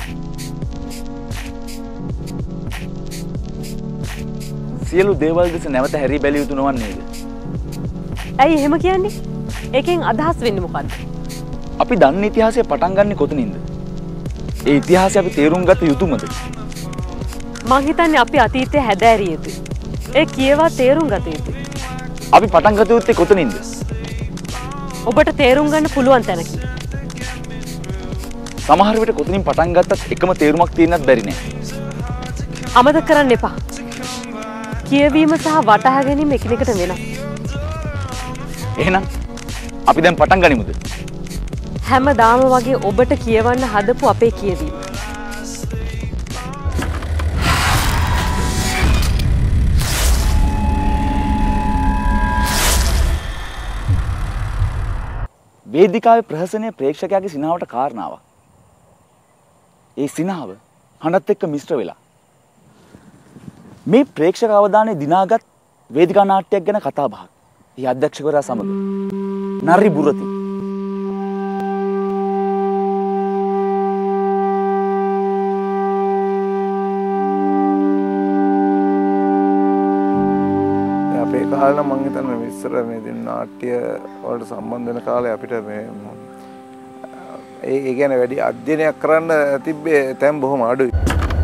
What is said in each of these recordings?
සියලු දේවල් දෙස නැවත හැරී බැලිය යුතු නොවන්නේද? ඇයි එහෙම කියන්නේ? ඒකෙන් අදහස් වෙන්නේ මොකද්ද? අපි දන්න ඉතිහාසය පටන් ගන්නෙ කොතනින්ද? ඒ ඉතිහාසය අපි තේරුම් ගත යුතුමද? මං හිතන්නේ අපි අතීතයේ හැදෑරිය යුතුයි. ඒ කියවා තේරුම් ගත යුතුයි. අපි පටන් ගත යුත්තේ කොතනින්ද? ඔබට තේරුම් ගන්න පුළුවන් තැනකින්. සමහර විට කොතනින් පටන් ගත්තත් එකම තේරුමක් තියෙන්නත් බැරි නෑ. අමතක කරන්න එපා. කියවීම සහ වටහා ගැනීම එකිනෙකට වෙනස්. එහෙනම් අපි දැන් පටන් ගනිමුද? හැමදාම වගේ ඔබට කියවන්න හදපු අපේ කියවීම. වේදිකාවේ ප්‍රහසනය ප්‍රේක්ෂකයාගේ සිනාවට කාරණාවක්. ඒ සිනාව හඬත් එක්ක මිශ්‍ර වෙලා. මේ ප්‍රේක්ෂක අවධානය දිනාගත් වේදිකා නාට්‍යයක් ගැන කතා බහක්. ඒ අධ්‍යක්ෂකවරයා සමග. නරි බුරති. අපේ කාලේ නම් මම හිතන්නේ ඉස්සර මේ නාට්‍ය වලට සම්බන්ධ වෙන කාලේ අපිට මේ ඒ කියන්නේ වැඩි අධ්‍යයනයක් කරන්න තිබ්බේ තැන් බොහොම අඩුයි.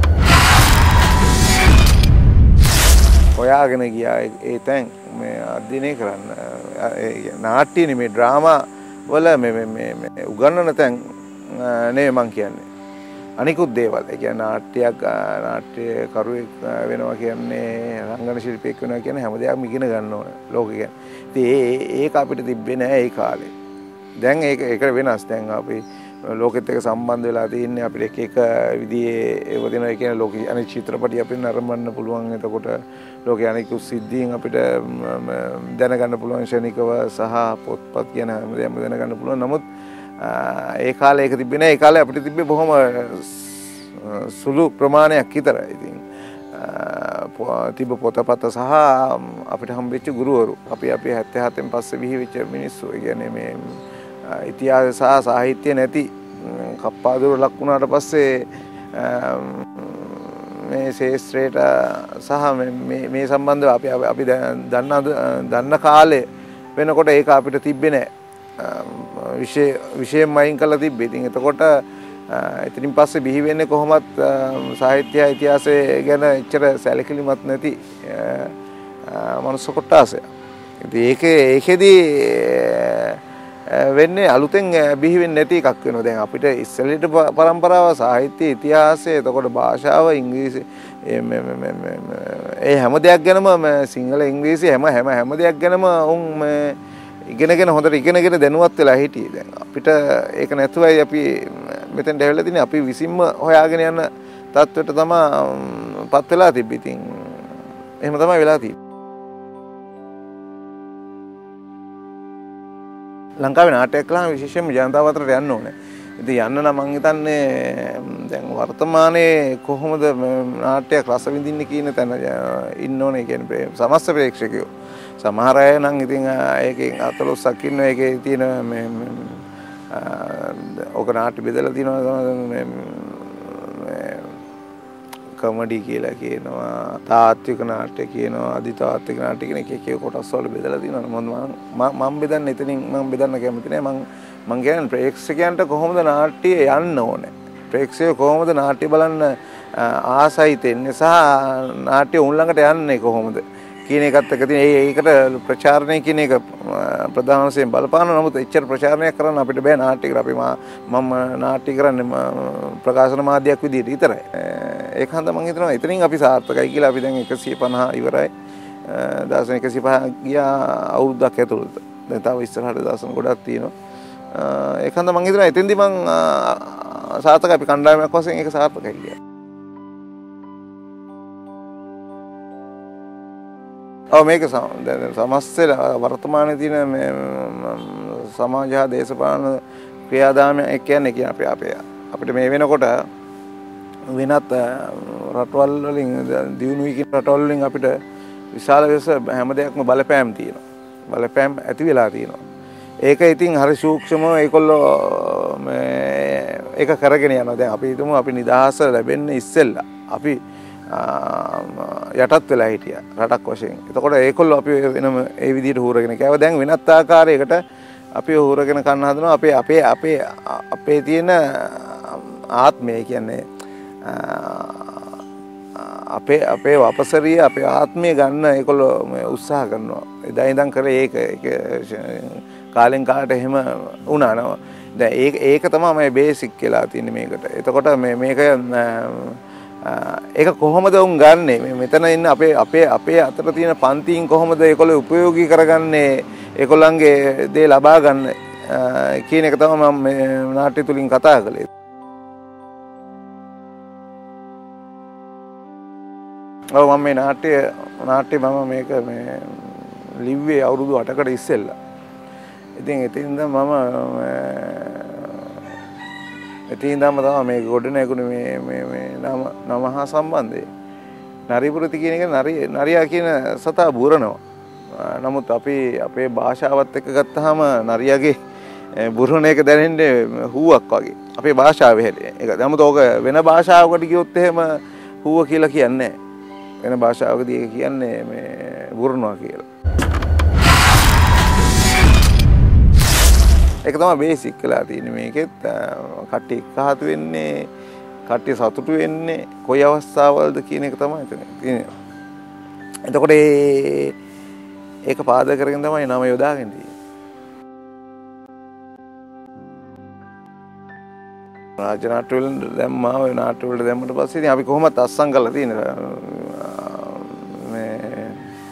හොයාගෙන ගියා ඒ තැන් මේ අධ්‍යයනය කරන්න. නාට්‍ය නෙමේ ඩ්‍රාමා වල මේ උගන්වන තැන් නෙමෙයි මං කියන්නේ. අනිකුත් දේවල්. ඒ කියන්නේ නාට්‍ය කරුවෙක් වෙනවා කියන්නේ රංගන ශිල්පියෙක් වෙනවා කියන්නේ හැම දෙයක්ම ඉගෙන ගන්න ඕන ලෝකෙ කියන්නේ. ඉතින් ඒක අපිට තිබ්බේ නෑ ඒ කාලේ. දැන් ඒක වෙනස්. දැන් අපි ලෝකෙත් එක්ක සම්බන්ධ වෙලා තින්නේ අපිට එක විදිහේ ඒව දෙනවා කියන්නේ ලෝකෙ අනිත් චිත්‍රපටි අපිට නරඹන්න පුළුවන්. එතකොට ලෝකෙ අනිත් සිද්ධීන් අපිට දැනගන්න පුළුවන් ශනිකව සහ පොත්පත් කියන හැම දෙයක්ම දැනගන්න පුළුවන්. නමුත් ඒ කාලේ ඒක තිබ්බේ නෑ. ඒ කාලේ අපිට තිබ්බේ බොහොම සුළු ප්‍රමාණයක් විතරයි. ඉතින් තිබ්බ පොතපත සහ අපිට හම්බෙච්ච ගුරුවරු. අපි 77න් පස්සේ විහිවිච්ච මිනිස්සු. ඒ කියන්නේ මේ ඉතිහාස සහ සාහිත්‍ය නැති කප්පාදුර ලක් වුණාට පස්සේ මේ ශේස්ත්‍රයට සහ මේ සම්බන්ධව අපි දන්න කාලේ වෙනකොට ඒක අපිට තිබ්බේ නෑ. විශේෂයෙන් මයින් කරලා තිබ්බේ. ඉතින් එතකොට එතනින් පස්සේ බිහි වෙන්නේ කොහොමත් සාහිත්‍ය ඉතිහාසය ගැන එච්චර සැලකිලිමත් නැති මනුස්ස කොටාසය. ඉතින් ඒකෙදී වෙන්නේ අලුතෙන් බිහි වෙන්නේ නැති එකක් වෙනවා. දැන් අපිට ඉස්සෙල්ලට පරම්පරාව සාහිත්‍ය ඉතිහාසය එතකොට භාෂාව ඉංග්‍රීසි ඒ හැම දෙයක් ගැනම සිංහල ඉංග්‍රීසි හැම දෙයක් ගැනම උන් ඉගෙනගෙන හොඳට ඉගෙනගෙන දැනුවත් වෙලා හිටියේ. දැන් අපිට ඒක නැතුවයි අපි මෙතෙන්ට ඇවිල්ලා තින්නේ. අපි විසින්ම හොයාගෙන යන තත්ත්වයට තමයි පත් වෙලා තිබ්බේ. ඉතින් එහෙම තමයි වෙලා තියෙන්නේ. ලංකාවේ නාට්‍යයක් කළාම විශේෂයෙන්ම ජනතාව අතරට යන්න ඕනේ. ඉතින් යන්න නම් මං හිතන්නේ දැන් වර්තමානයේ කොහොමද නාට්‍යයක් රස විඳින්නේ කියන තැන ඉන්න ඕනේ කියන්නේ සමස්ත ප්‍රේක්ෂකයෝ. සමහර අය නම් ඉතින් ඒකෙන් 14ක් ඉන්න ඒකේ තියෙන මේ ඔක නාට්‍ය බෙදලා තියෙනවා කමඩි කියලා කියනවා තාත්වික නාට්‍ය කියනවා අධිතාත්වික නාට්‍ය කියන එක කොටස් වල බෙදලා තියෙනවා. මම බෙදන්නේ එතනින් මම බෙදන්න කැමති නෑ. මම කියන්නේ ප්‍රේක්ෂකයන්ට කොහොමද නාට්‍ය යන්න ඕනේ. ප්‍රේක්ෂකයෝ කොහොමද නාට්‍ය බලන්න ආසයි තෙන්නේ සහ නාට්‍ය උන් ළඟට යන්නේ කොහොමද කියන එකත් එක්ක තියෙන ඒකට ප්‍රචාරණය කියන එක ප්‍රධාන වශයෙන් බලපාන. නමුත් එච්චර ප්‍රචාරණයක් කරන්න අපිට බෑ නාට්‍යයකට. අපි මම නාට්‍ය කරන්නේ ප්‍රකාශන මාධ්‍යයක් විදිහට විතරයි. ඒක හන්ද මම හිතනවා එතනින් අපි සාර්ථකයි කියලා. අපි දැන් 150 ඉවරයි. 1150 ගියා අවුරුද්දක් ඇතුළත. දැන් තව ඉස්සරහට දවසන් ගොඩක් තියෙනවා. ඒක හන්ද මම හිතනවා එතෙන්දී මම සාර්ථකයි. අපි කණ්ඩායමක් වශයෙන් ඒක සාර්ථකයි කියලා. මේක සමස්ත වර්තමානයේ තියෙන මේ සමාජ හා දේශපාලන ක්‍රියාදාමයක් කියන්නේ අපිට මේ වෙනකොට වෙනත් රටවල් වලින් දියුණුවී කියන රටවල් වලින් අපිට විශාල ලෙස හැම දෙයක්ම බලපෑම් තියෙනවා. බලපෑම් ඇති වෙලා තියෙනවා. ඒක ඉතින් හරි සූක්ෂමව ඒගොල්ලෝ ඒක කරගෙන යනවා. දැන් අපි හිතමු අපි නිදහස ලැබෙන්න ඉස්සෙල්ලා අපි යටත් වෙලා හිටියා රටක් වශයෙන්. එතකොට ඒගොල්ලෝ අපි වෙනම ඒ විදිහට හූරගෙන කෑවා. දැන් වෙනත් ආකාරයකට අපි හූරගෙන කන්න හදනවා. අපේ තියෙන ආත්මය කියන්නේ අපේ වපසරිය අපේ ආත්මය ගන්න ඒගොල්ලෝ උත්සාහ කරනවා. එදා ඉඳන් කරේ ඒක කාලෙන් කාලට එහෙම වුණා නෝ. දැන් ඒක තමයි මේ බේසික් කියලා තියෙන්නේ මේකට. එතකොට මේක ඒක කොහොමද උන් ගන්නෙ? මෙතන ඉන්න අපේ අතර තියෙන පන්තියින් කොහොමද ඒගොල්ලෝ උපයෝගී කරගන්නේ? ඒගොල්ලන්ගේ දේ ලබා ගන්න කියන එක තමයි මම මේ නාට්‍ය තුලින් කතා කළේ. ඔව් මම මේ නාට්‍ය මම මේක මේ ලිව්වේ අවුරුදු 8කට ඉස්සෙල්ලා. ඉතින් එතින්ද මම එතින්දම තමයි මේ ගොඩනැගුණේ මේ නම හා සම්බන්ධයි. නරිපුරති කියන එක නරියා කියන සතා බුරනවා. නමුත් අපේ භාෂාවත් එක්ක ගත්තාම නරියාගේ බුරණ එක දැනෙන්නේ හුවක් වගේ. අපේ භාෂාවේ හැටි. ඒක නමුත් ඕක වෙන භාෂාවකට ගියොත් එහෙම හුව කියලා කියන්නේ නැහැ. වෙන භාෂාවකදී ඒක කියන්නේ මේ බුරනවා කියලා. ඒක තමයි බේසික් වෙලා තියෙන්නේ මේකෙත්. කට්ටිය එකහතු වෙන්නේ, කට්ටිය සතුටු වෙන්නේ කොයි අවස්ථාවවලද කියන එක තමයි එතන තියෙන්නේ. එතකොට ඒක පාදක කරගෙන තමයි නම යොදාගෙන තියෙන්නේ. රාජ්‍ය නාට්‍ය වල දැම්මා ඔය නාට්‍ය වල දැම්මට පස්සේ ඉතින් අපි කොහොමද අස්සම් කරලා තියෙන්නේ මේ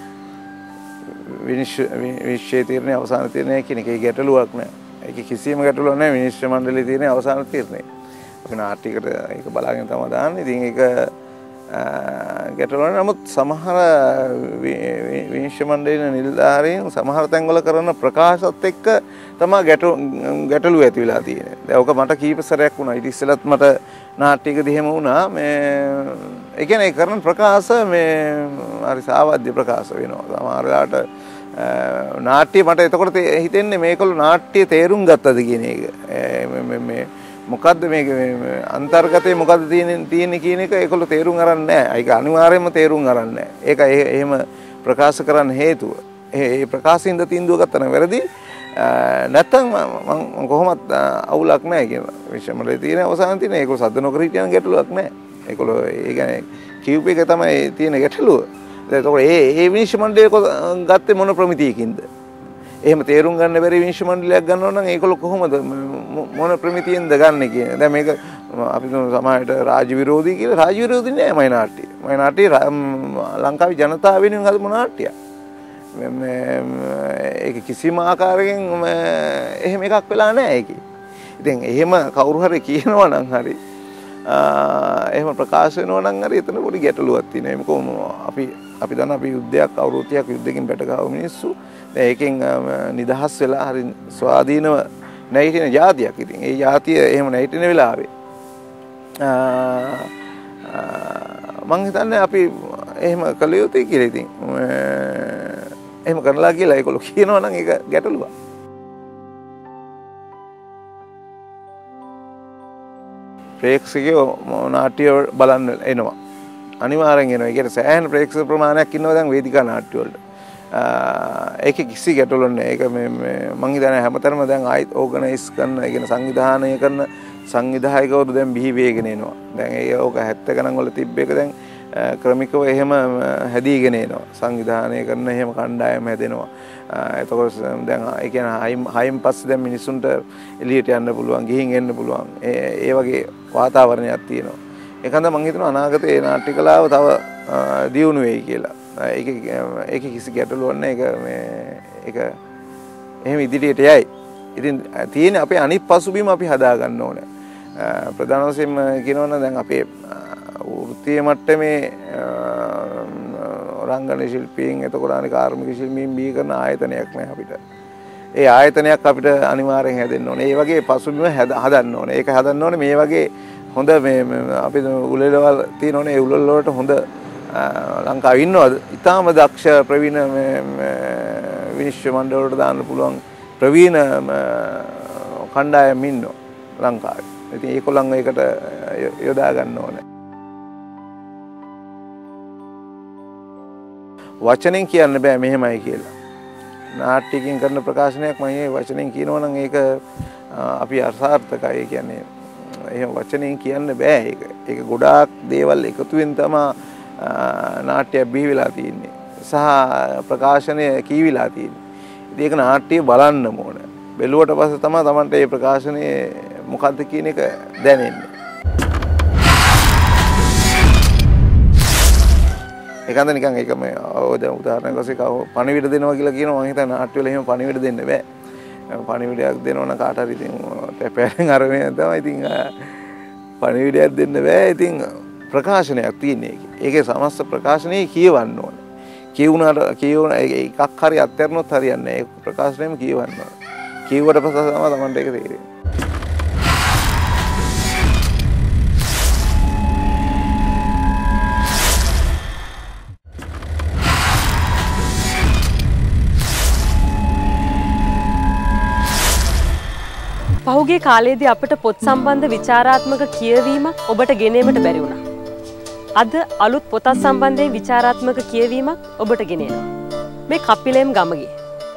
විනිශ්චය තීරණය අවසාන තීරණය කියන එකේ ගැටලුවක් නැහැ. ඒක කිසිම ගැටලුවක් නැහැ විනිශ්චය මණ්ඩලයේ තියෙන අවසාන තීරණය. අපි නාට්‍යයකට ඒක බලාගෙන තමයි දාන්නේ. ඉතින් ඒක ගැටලුවක් නමුත් සමහර විනිශ්චය මණ්ඩලයේ නිලධාරීන් සමහර තැන්වල කරන ප්‍රකාශات එක්ක තමයි ගැටලුව ඇති වෙලා තියෙන්නේ. දැන් ඔක මට කීප සැරයක් වුණා. ඊට ඉස්සෙල්ලත් මට නාට්‍යයකදී එහෙම වුණා. ඒ කියන්නේ කරන ප්‍රකාශ හරි සාවද්‍ය ප්‍රකාශ වෙනවා. සමහර වෙලාවට නාට්‍ය මට එතකොට හිතෙන්නේ මේකළු නාට්‍ය තේරුම් ගත්තද කියන එක. මොකද්ද මේක අන්තර්ගතයේ මොකද්ද තියෙන්නේ කියන එක ඒගොල්ලෝ තේරුම් අරන් නැහැ. ඒක අනිවාර්යයෙන්ම තේරුම් අරන් නැහැ. ඒක එහෙම ප්‍රකාශ කරන්න හේතුව. ඒ ප්‍රකාශින්ද තීන්දුව ගත්තා නම් වැරදි. නැත්තම් මම කොහොමත් අවුලක් නැහැ කියන විශ්මලේ තියෙන අවසාන තියෙන ඒගොල්ලෝ සද්ද නොකර හිටියන ගැටලුවක් නැහැ. ඒගොල්ලෝ ඒ කියන්නේ කියූප් එක තමයි තියෙන ගැටලුව. එතකොට ඒ විනිශ්චය මණ්ඩලය ගත්තේ මොන ප්‍රමිතියකින්ද? එහෙම තේරුම් ගන්න බැරි විනිශ්චය මණ්ඩලයක් ගන්නවා නම් ඒගොල්ලෝ කොහොමද මොන ප්‍රමිතියෙන්ද ගන්න කියන්නේ. දැන් මේක අපි සමාජයට රාජ්‍ය විරෝධී කියලා රාජ්‍ය විරෝධී නෑ මයි නාට්‍ය. මයි නාට්‍ය ලංකාවේ ජනතාව වෙනුවෙන් හදපු නාට්‍යයක්. ඒක කිසිම ආකාරයකින් එහෙම එකක් වෙලා නැහැ ඒකේ. ඉතින් එහෙම කවුරු හරි කියනවා නම් හරි එහෙම ප්‍රකාශ වෙනවා නම් හරි එතන පොඩි ගැටලුවක් තියෙනවා. මේක අපි දන්න අපි යුද්ධයක් අවුරුද්දයක් යුද්ධකින් බැටගාව මිනිස්සු. දැන් ඒකෙන් නිදහස් වෙලා හරි ස්වාධීනව නැගිටින ජාතියක්. ඉතින් ඒ ජාතිය එහෙම නැගිටින වෙලාවේ මං හිතන්නේ අපි එහෙම කළ යුතුයි කියලා. ඉතින් එහෙම කරලා කියලා ඒගොල්ලෝ කියනවා නම් ඒක ගැටලුවක්. ප්‍රේක්ෂකයෝ නාට්‍ය බලන්න එනවා. අනිවාර්යෙන් එනවා. ඒකට සෑහෙන ප්‍රේක්ෂක ප්‍රමාණයක් ඉන්නවා දැන් වේදිකා නාට්‍ය වලට. ඒකේ කිසි ගැටලුවක් නැහැ. ඒක මං හිතන්නේ හැමතැනම දැන් ආයිත් ඕගනයිස් කරන, ඒ කියන්නේ සංවිධානය කරන සංවිධායකවරු දැන් බිහි වෙගෙන එනවා. දැන් ඒක 70 ගණන් වල තිබ්බ එක දැන් ක්‍රමිකව එහෙම හැදීගෙන එනවා. සංවිධානය කරන එහෙම කණ්ඩායම් හැදෙනවා. එතකොට දැන් ඒ කියන්නේ හයින් පස්සේ දැන් මිනිසුන්ට එළියට යන්න පුළුවන්, ගිහින් එන්න පුළුවන්. ඒ වගේ වාතාවරණයක් තියෙනවා. ඒකන්ද මම හිතනවා අනාගතේ නාට්‍ය කලාව තව දියුණු වෙයි කියලා. ඒක කිසි ගැටලුවක් නැහැ. ඒක එහෙම ඉදිරියට යයි. ඉතින් තියෙන අපේ අනිත් පසුබිම අපි හදා ගන්න ඕනේ. ප්‍රධාන වශයෙන්ම කියනවනම් දැන් අපේ වෘත්තීය මට්ටමේ රංගන ශිල්පීන් එතකොට අනිත් කාර්මික ශිල්පීන් බිහි කරන ආයතනයක් නෑ අපිට. ඒ ආයතනයක් අපිට අනිවාර්යෙන් හැදෙන්න ඕනේ. ඒ වගේ පසුබිම හදන්න ඕනේ. ඒක හදන්න ඕනේ මේ වගේ හොඳ අපි උළෙලවල් තියෙනෝනේ. ඒ උළෙල වලට හොඳ ලංකාවේ ඉන්නවද? ඊටාම දක්ෂ ප්‍රවීණ විනිශ්චය මණ්ඩල වලට දාන්න පුළුවන් ප්‍රවීණ කණ්ඩායම් ඉන්නවා ලංකාවේ. ඉතින් ඒගොල්ලන් ඒකට යොදා ගන්න ඕනේ. වචනෙන් කියන්න බෑ මෙහෙමයි කියලා. නාට්‍යකින් කරන ප්‍රකාශනයක් මම මේ වචනෙන් කියනවා නම් ඒක අපි අසාර්ථකයි. ඒ කියන්නේ එහෙම වචනෙන් කියන්න බෑ ඒක. ඒක ගොඩාක් දේවල් එකතුවෙන් තමයි නාට්‍යය බිහිවිලා තියෙන්නේ. සහ ප්‍රකාශනය කියවිලා තියෙන්නේ. ඉතින් ඒක නාට්‍යය බලන්න ඕන. බැලුවට පස්සේ තමයි Tamanට මේ ප්‍රකාශනය මොකද්ද කියන එක දැනෙන්නේ. ඒකන්ද නිකන් ඒක මේ උදාහරණයක් වශයෙන් පණිවිඩ දෙනවා කියලා කියනවා. මම හිතන්නේ නාට්‍ය වල එහෙම පණිවිඩ දෙන්න බෑ. පණිවිඩයක් දෙනවා නම් කාට හරි ඉතින් පැපෑරෙන් අරගෙන තමයි ඉතින් පණිවිඩයක් දෙන්න බෑ. ඉතින් ප්‍රකාශනයක් තියෙන්නේ ඒකේ. ඒකේ සමස්ත ප්‍රකාශනයේ කියවන්න ඕනේ. කියවන එකක් හරි අත්‍යරනොත් හරියන්නේ නැහැ. ඒ ප්‍රකාශනයම කියවන්න ඕනේ. කියුවට පස්සේ තමයි Tamanට ඒක තේරෙන්නේ. පහුගිය කාලයේදී අපිට පොත් සම්බන්ධ විචාරාත්මක කියවීමක් ඔබට ගෙනීමට බැරි වුණා. අද අලුත් පොතක් සම්බන්ධයෙන් විචාරාත්මක කියවීමක් ඔබට ගෙනෙනවා. මේ කපිලේම් ගමගේ.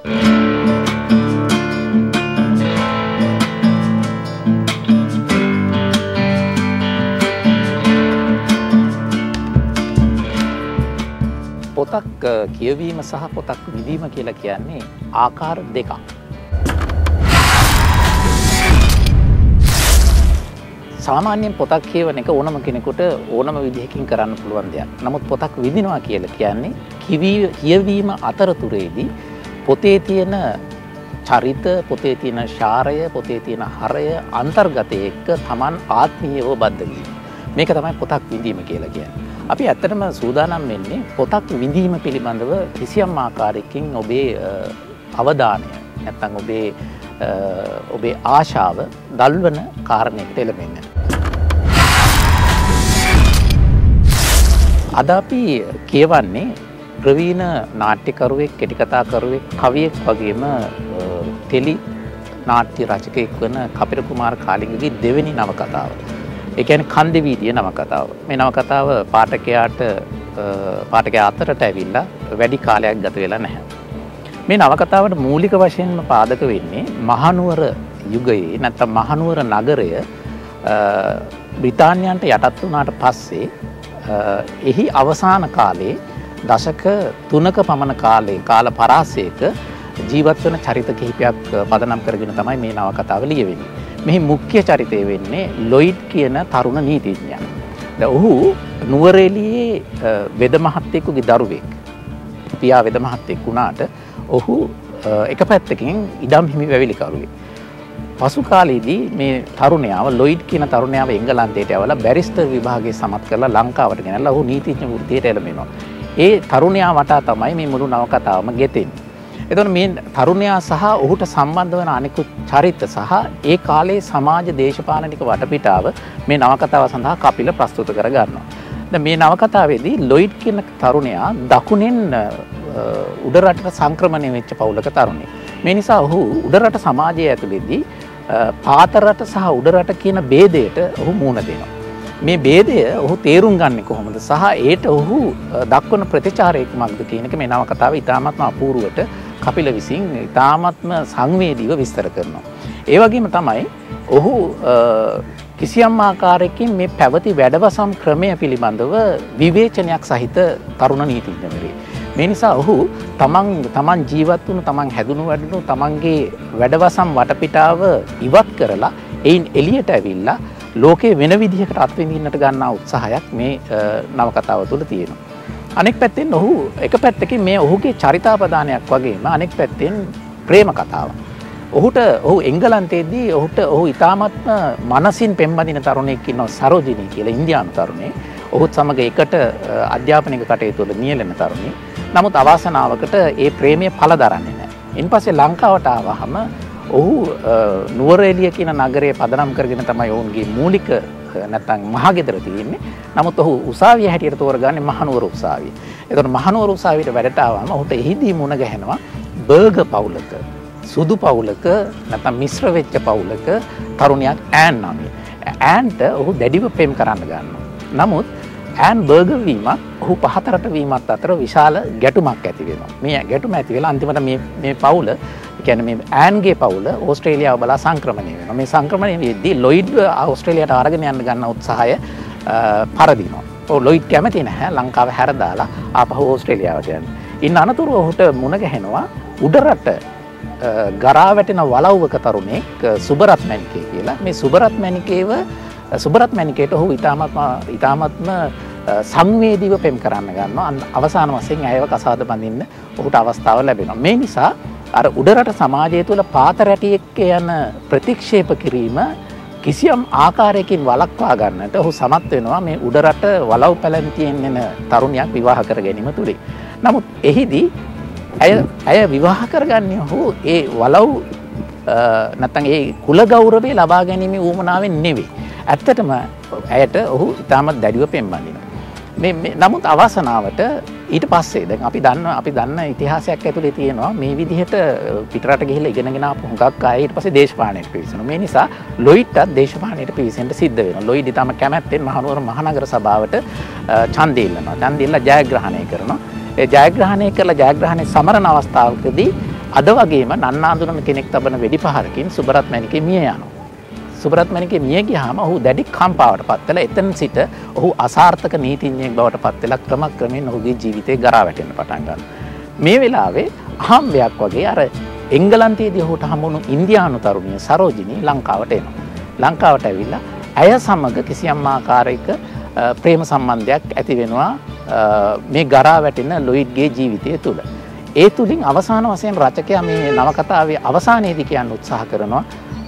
පොතක් කියවීම සහ පොතක් විඳීම කියලා කියන්නේ ආකාර දෙකක්. සාමාන්‍යයෙන් පොතක් කියවන එක ඕනම කෙනෙකුට ඕනම විදිහකින් කරන්න පුළුවන් දෙයක්. නමුත් පොතක් විඳිනවා කියලා කියන්නේ කියවීම අතරතුරේදී පොතේ තියෙන චරිත, පොතේ තියෙන ශාරය, පොතේ තියෙන හරය අන්තර්ගතය එක්ක Taman ආත්මීයව බද්ධ වීම. මේක තමයි පොතක් විඳීම කියලා කියන්නේ. අපි ඇත්තටම සූදානම් වෙන්නේ පොතක් විඳීම පිළිබඳව කිසියම් ආකාරයකින් ඔබේ අවධානය නැත්නම් ඔබේ ආශාව දල්වන කාරණයකට එළඹෙන්න. අද අපි කියවන්නේ ප්‍රවීණ නාට්‍යකරුවෙක්, කෙටිකතාකරුවෙක්, කවියෙක් වගේම ටෙලි නාට්‍ය රචකයෙක් වන කපිල කුමාර කාලිංගගේ දෙවෙනි නවකතාව. ඒ කියන්නේ කන්දෙවීදිය නවකතාව. මේ නවකතාව පාඨකයා අතරට ඇවිල්ලා වැඩි කාලයක් ගත වෙලා නැහැ. මේ නවකතාවට මූලික වශයෙන්ම පාදක වෙන්නේ මහනුවර යුගයේ නැත්නම් මහනුවර නගරය බ්‍රිතාන්‍යයන්ට යටත් වුණාට පස්සේ එහි අවසාන කාලේ දශක 3ක පමණ කාල පරාසයක ජීවත් වෙන චරිත කිහිපයක් පදනම් කරගෙන තමයි මේ නවකතාව ලියවෙන්නේ. මෙහි මුඛ්‍ය චරිතය වෙන්නේ ලොයිඩ් කියන තරුණ නීතිඥයා. දැන් ඔහු නුවරඑළියේ වෙද මහත්තයෙකුගේ දරුවෙක්. පියා වෙද මහත්තයෙක් වුණාට ඔහු එක පැත්තකින් ඉඩම් හිමි වැවිලිකරුවෙක්. පසු කාලයේදී මේ තරුණයාව ලොයිඩ් කියන තරුණයාව එංගලන්තයට යවලා බැරිස්ටර් විභාගයේ සමත් කරලා ලංකාවට ගෙනල්ලා ඔහු නීතිඥ වෘත්තියට එළඹෙනවා. ඒ තරුණයා වටා තමයි මේ මුළු නවකතාවම ගෙතෙන්නේ. එතකොට මේ තරුණයා සහ ඔහුට සම්බන්ධ වන අනෙකුත් චරිත සහ ඒ කාලේ සමාජ දේශපාලනික වටපිටාව මේ නවකතාව සඳහා කපිල ප්‍රස්තුත කර ගන්නවා. දැන් මේ නවකතාවේදී ලොයිඩ් කියන තරුණයා දකුණෙන් උඩරටට සංක්‍රමණය වෙච්ච පවුලක තරුණයෙක්. මේ නිසා ඔහු උඩරට සමාජය ඇතුළේදී පාතරට සහ උඩරට කියන ભેදයට ඔහු මුහුණ දෙනවා. මේ ભેදය ඔහු තේරුම් ගන්නේ කොහොමද සහ ඒට ඔහු දක්වන ප්‍රතිචාරය කුමක්ද කියන එක මේ නවකතාව ඉතාමත්ම අපූර්වට කපිල විසින් ඉතාමත්ම සංවේදීව විස්තර කරනවා. ඒ වගේම තමයි ඔහු කිසියම් ආකාරයකින් මේ පැවති වැඩවසම් ක්‍රමය පිළිබඳව විවේචනයක් සහිත තරුණ නීතිඥවරයෙක්. මේ නිසා ඔහු තමන් ජීවත් වුණු, තමන් හැදුණු වැඩුණු තමන්ගේ වැඩවසම් වටපිටාව ඉවත් කරලා එයින් එළියට ඇවිල්ලා ලෝකේ වෙන විදිහකට අත්විඳින්නට ගන්නා උත්සාහයක් මේ නවකතාව තුළ තියෙනවා. අනෙක් පැත්තෙන් ඔහු එක පැත්තකින් මේ ඔහුගේ චරිතාපදානයක් වගේම අනෙක් පැත්තෙන් ප්‍රේම කතාවක්. ඔහු එංගලන්තයේදී ඔහු ඉතාමත්ම මනසින් පෙම්බදින තරුණයෙක් ඉන්නවා, සරෝජිනී කියලා ඉන්දියානු තරුණයෙක්. ඔහුත් සමග එකට අධ්‍යාපනික කටයුතු වල නියැලෙන තරුණයෙක්. නමුත් අවාසනාවකට ඒ ප්‍රේමය පළ දරන්නේ නැහැ. ඉන්පස්සේ ලංකාවට ආවහම ඔහු නුවරඑළිය කියන නගරය පදනම් කරගෙන තමයි ඔවුන්ගේ මූලික නැත්නම් මහගෙදර තියෙන්නේ. නමුත් ඔහු උසාවිය හැටියට තෝරගන්නේ මහනුවර උසාවිය. ඒතකොට මහනුවර උසාවියට වැඩට ආවම ඔහුට එහිදී මුණ ගැහෙනවා බර්ගර් පවුලක සුදු පවුලක නැත්නම් මිශ්‍ර වෙච්ච පවුලක තරුණියක් ඈන් නමේ. ඈන්ට ඔහු දැඩිව ප්‍රේම කරන්න ගන්නවා. නමුත් ඈන් බර්ගර් වීමත් ඔහු පහතරට වීමත් අතර විශාල ගැටුමක් ඇති වෙනවා. මේ ගැටුම ඇති වෙලා අන්තිමට මේ පවුල කියන්නේ මේ ඈන්ගේ පවුල ඕස්ට්‍රේලියාව බලා සංක්‍රමණය වෙනවා. මේ සංක්‍රමණය වෙද්දී ලොයිඩ් ඕස්ට්‍රේලියාවට අරගෙන යන්න ගන්න උත්සාහය පරදිනවා. ලොයිඩ් කැමති නැහැ ලංකාව හැර දාලා ආපහු ඕස්ට්‍රේලියාවට යන්න. ඉන්න අනතුරු ඔහුට මුණ ගැහෙනවා උඩරට ගරා වැටෙන වලව්වක තරුණෙක් සුබරත් මැණිකේ කියලා. මේ සුබරත් මැණිකේට ඔහු ඊටාත්ම සංවේදීව පෙම් කරන්න ගන්නවා. අවසාන වශයෙන් ඇයව කසාද බඳින්න ඔහුට අවස්ථාව ලැබෙනවා. මේ නිසා අර උඩරට සමාජය තුළ පාතරැටියෙක් යන ප්‍රතික්ෂේප කිරීම කිසියම් ආකාරයකින් වළක්වා ගන්නට ඔහු සමත් වෙනවා මේ උඩරට වලව් පැලැන්තියෙන් එන තරුණියක් විවාහ කර ගැනීම තුලින්. නමුත් එහිදී ඇය විවාහ කරගන්නේ ඔහු ඒ වලව් නැත්නම් ඒ කුල ගෞරවය ලබා ගැනීම උවමනාවෙන් නෙවෙයි. ඇත්තටම ඇයට ඔහු ඉතාමත් දැඩිව පෙම්බඳිනවා. නමුත් අවසනාවට ඊට පස්සේ දැන් අපි දන්න ඉතිහාසයක් ඇතුලේ තියෙනවා මේ විදිහට පිටරට ගිහිල්ලා ඉගෙනගෙන ආපු හුඟක් අය ඊට පස්සේ දේශපාලනයට පිවිසෙනවා. මේ නිසා ලොයිඩ්ටත් දේශපාලනයට පිවිසෙන්න සිද්ධ වෙනවා. ලොයිඩ් ඊටම කැමැත්තෙන් මහනුවර මහනගර සභාවට ඡන්දය ඉල්ලනවා. ඡන්දය ඉල්ලලා ජයග්‍රහණය කරනවා. ඒ ජයග්‍රහණය කළ ජයග්‍රහණය සමරන අවස්ථාවකදී අද වගේම නන්නාඳුනන කෙනෙක් තබන වෙඩි පහරකින් සුබරත් මැණිකේ මිය යනවා. සුබරත් මැණිකේ මිය ගියාම ඔහු දැඩි කම්පාවට පත් වෙලා එතන සිට ඔහු අසාර්ථක නීතිඥයෙක් බවට පත් වෙලා ක්‍රමක්‍රමයෙන් ඔහුගේ ජීවිතේ ගරා වැටෙන්න පටන් ගන්නවා. මේ වෙලාවේ අහම්බයක් වගේ අර එංගලන්තයේදී ඔහුට හම්බුණු ඉන්දියානු තරුණිය සරෝජිනී ලංකාවට එනවා. ලංකාවට ඇවිල්ලා ඇය සමග කිසියම් ආකාරයක ප්‍රේම සම්බන්ධයක් ඇති වෙනවා මේ ගරා වැටෙන ලොයිඩ්ගේ ජීවිතය තුළ. ඒ තුලින් අවසාන වශයෙන් රචකයා මේ නවකතාවේ අවසානයේදී කියන්න උත්සාහ කරනවා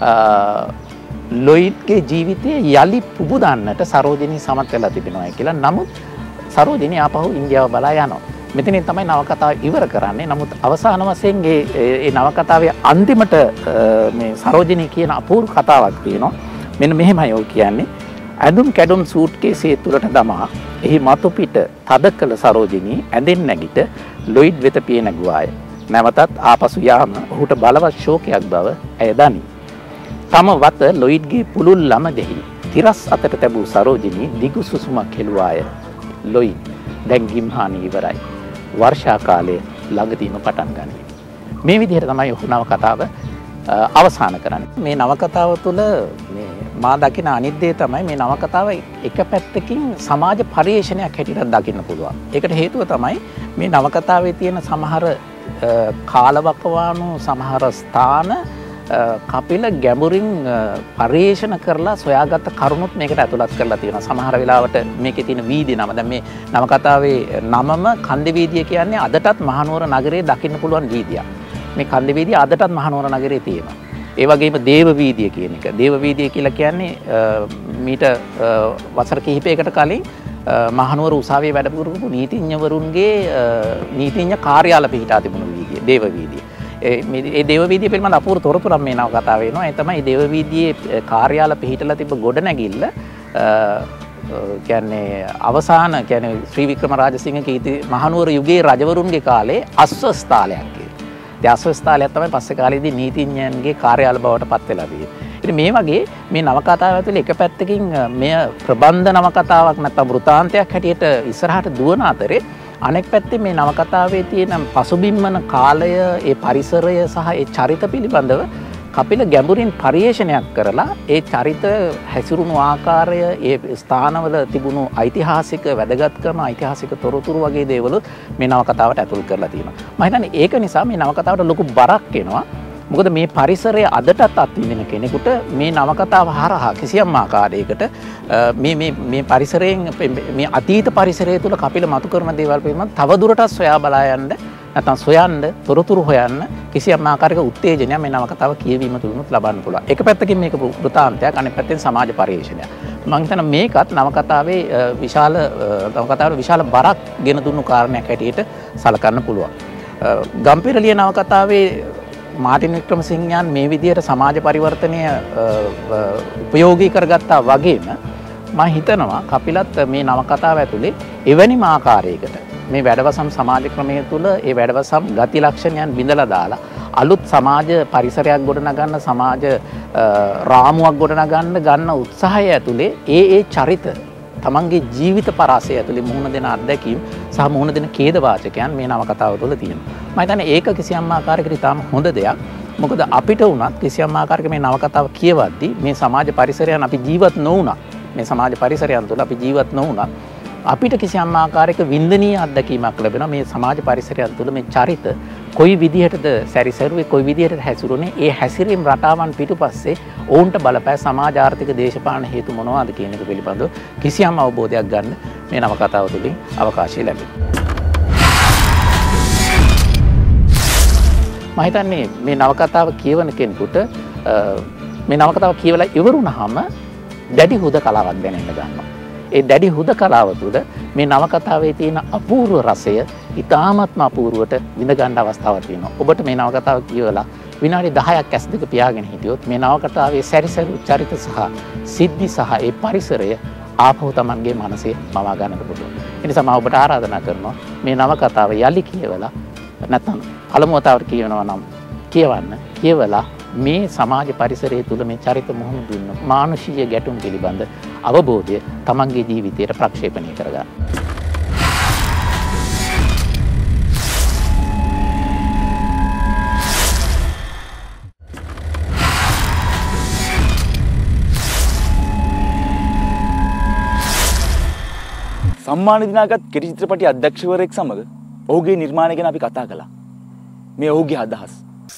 ලොයිඩ්ගේ ජීවිතය යලි පුබුදන්නට සරෝජිනී සමත් වෙලා තිබෙනවා කියලා. නමුත් සරෝජිනී ආපහු ඉන්දියාව බලා යනවා. මෙතනින් තමයි නවකතාව ඉවර කරන්නේ. නමුත් අවසාන වශයෙන් මේ නවකතාවේ අන්තිමට මේ සරෝජිනී කියන අපූර්ව කතාවක් තියෙනවා. මෙන්න මෙහෙමයි ඔය කියන්නේ. ඇඳුම් කැඩුම් සූට්කේසිය තුලට දමා එහි මතු පිට තද කළ සරෝජිනී ඇඳෙන් නැගිට ලොයිඩ් වෙත පිය නැගුවාය. නැවතත් ආපසු යාම ඔහුට බලවත් ශෝකයක් බව ඇය දනී. තම වත ලොයිඩ්ගේ පුළුල් ළම දෙහි තිරස් අතට තැබූ සරෝජිනී දිගු සුසුමක් හෙළුවාය. ලොයිඩ් දැන් ගිම්හානි ඉවරයි. වර්ෂා කාලය ළඟදීම පටන් ගනී. මේ විදිහට තමයි ඔහු නවකතාව අවසන් කරන්නේ. මේ නවකතාව තුළ මා දකින අනිත් දේ තමයි මේ නවකතාව එක පැත්තකින් සමාජ පරිශ්‍රණයක් හැටියට දකින්න පුළුවන්. ඒකට හේතුව තමයි මේ නවකතාවේ තියෙන සමහර කාලවකවානු සමහර ස්ථාන කපිල ගැඹුරින් පරිේෂණ කරලා සොයාගත්ත කරුණුත් මේකට ඇතුළත් කරලා තියෙනවා. සමහර වෙලාවට මේකේ තියෙන වීදි නම දැන් මේ නවකතාවේ නමම කන්දේ වීදිය කියන්නේ අදටත් මහනුවර නගරයේ දකින්න පුළුවන් වීදියක්. මේ කන්දේ වීදිය අදටත් මහනුවර නගරයේ තියෙනවා. ඒ වගේම දේව වීදිය කියන එක. දේව වීදිය කියලා කියන්නේ මීට වසර කිහිපයකට කලින් මහනුවර උසාවියේ වැඩ කරපු නීතිඥවරුන්ගේ නීතිඥ කාර්යාල පිහිටා තිබුණු වීදිය දේව වීදිය. ඒ දේව වීදිය පිළිබඳ අපූර්ව තොරතුරක් මේ නවකතාවේ එනවා. ඒ තමයි දේව වීදියේ කාර්යාල පිහිටලා තිබ්බ ගොඩනැගිල්ල කියන්නේ අවසාන කියන්නේ ශ්‍රී වික්‍රම රාජසිංහ කීර්ති මහනුවර යුගයේ රජවරුන්ගේ කාලේ අස්වස්ථාලයක් කියලා. ඒ අස්වස්ථාලයක් තමයි පස්සේ කාලේදී නීතිඥයන්ගේ කාර්යාල බවට පත් වෙලා තියෙන්නේ. ඉතින් මේ වගේ මේ නවකතාව ඇතුලේ එක පැත්තකින් මෙය ප්‍රබන්ධ නවකතාවක් නැත්නම් වෘතාන්තයක් හැටියට ඉස්සරහට දුවන අතරේ අනෙක් පැත්තේ මේ නවකතාවේ තියෙන පසුබිම්මන කාලය, ඒ පරිසරය සහ ඒ චරිත පිළිබඳව කපිල ගැඹුරින් පරිේෂණයක් කරලා ඒ චරිත හැසිරුණු ආකාරය, ඒ ස්ථානවල තිබුණු ඓතිහාසික වැදගත්කම, ඓතිහාසික තොරතුරු වගේ දේවල් මේ නවකතාවට ඇතුල් කරලා තියෙනවා. මම හිතන්නේ ඒක නිසා මේ නවකතාවට ලොකු බරක් එනවා. මොකද මේ පරිසරය අදටත් අත්විඳින කෙනෙකුට මේ නවකතාව හරහා කිසියම් ආකාරයකට මේ පරිසරයෙන් මේ අතීත පරිසරය තුළ කපිල මතු කරන දේවල් පිළිබඳව තවදුරටත් සොයා බලා යන්න නැත්නම් සොයන්න තොරතුරු හොයන්න කිසියම් ආකාරයක උත්තේජනයක් මේ නවකතාව කියවීම තුලිනුත් ලබන්න පුළුවන්. එක පැත්තකින් මේක වෘතාන්තයක්, අනෙක් පැත්තෙන් සමාජ පරිශ්‍රණයක්. මම හිතනවා මේකත් නවකතාවේ විශාල බරක් ගෙන දුන්නු කාරණයක් හැටියට සලකන්න පුළුවන්. ගම්පිරලිය නවකතාවේ මාටින් වික්‍රමසිංහයන් මේ විදිහට සමාජ පරිවර්තනය උපයෝගී කරගත්තා වගේම මම හිතනවා කපිලත් මේ නවකතාව ඇතුලේ එවැනිම ආකාරයකට මේ වැඩවසම් සමාජ ක්‍රමය තුළ ඒ වැඩවසම් ගති ලක්ෂණයන් බිඳලා දාලා අලුත් සමාජ පරිසරයක් ගොඩනගන්න සමාජ රාමුවක් ගොඩනගන්න ගන්න උත්සාහය ඇතුලේ ඒ චරිත තමන්ගේ ජීවිත පරාසය ඇතුලේ මුහුණ දෙන අත්දැකීම් සහ මුහුණ දෙන ඛේද වාචකයන් මේ නවකතාව තුළ තියෙනවා. මම හිතන්නේ ඒක කිසියම් ආකාරයකට ඉතාම හොඳ දෙයක්. මොකද අපිට වුණත් කිසියම් ආකාරයක මේ නවකතාව කියවද්දී මේ සමාජ පරිසරයන් අපි ජීවත් නොවුණා. මේ සමාජ පරිසරයන් තුළ අපි ජීවත් නොවුණා. අපිට කිසියම් ආකාරයක වින්දනීය අත්දැකීමක් ලැබෙනවා මේ සමාජ පරිසරයන් තුළ මේ චරිත කොයි විදිහටද සැරිසරුවේ කොයි විදිහටද හැසිරුනේ ඒ හැසිරීම් රටාවන් පිටුපස්සේ ඔවුන්ට බලපෑ සමාජ ආර්ථික දේශපාලන හේතු මොනවාද කියන එක පිළිබඳව කිසියම් අවබෝධයක් ගන්න මේ නවකතාව තුළින් අවකාශය ලැබෙනවා. මම හිතන්නේ මේ නවකතාව කියවන කෙනෙකුට මේ නවකතාව කියවලා ඉවරුනහම දැඩි හුදකලාවක් දැනෙන්න ගන්නවා. ඒ දැඩි හුදකලාව තුළ මේ නවකතාවේ තියෙන අපූර්ව රසය ඉතාමත්ම අපූර්වට විඳ ගන්න අවස්ථාවක් තියෙනවා. ඔබට මේ නවකතාව කියවලා විනාඩි 10ක් ඇස් දෙක පියාගෙන හිටියොත් මේ නවකතාවේ සැරිසරු චරිත සහ සිද්ධි සහ ඒ පරිසරය ආපහු Tamanගේ මනසේ මවා ගන්නට පුළුවන්. ඒ නිසා මම ඔබට ආරාධනා කරනවා මේ නවකතාව යලි කියවලා නැත්නම් පළමු වතාවට කියවනවා නම් කියවලා මේ සමාජ පරිසරය තුළ මේ චරිත මුහුණ දුන්න මානුෂීය ගැටුම් පිළිබඳ අවබෝධය තමන්ගේ ජීවිතයට ප්‍රක්ෂේපණය කරගන්න. සම්මාන දිනාගත් කෙටි චිත්‍රපටි අධ්‍යක්ෂකවරයෙක් සමග ඔහුගේ නිර්මාණය ගැන අපි කතා කළා. මේ ඔහුගේ අදහස්.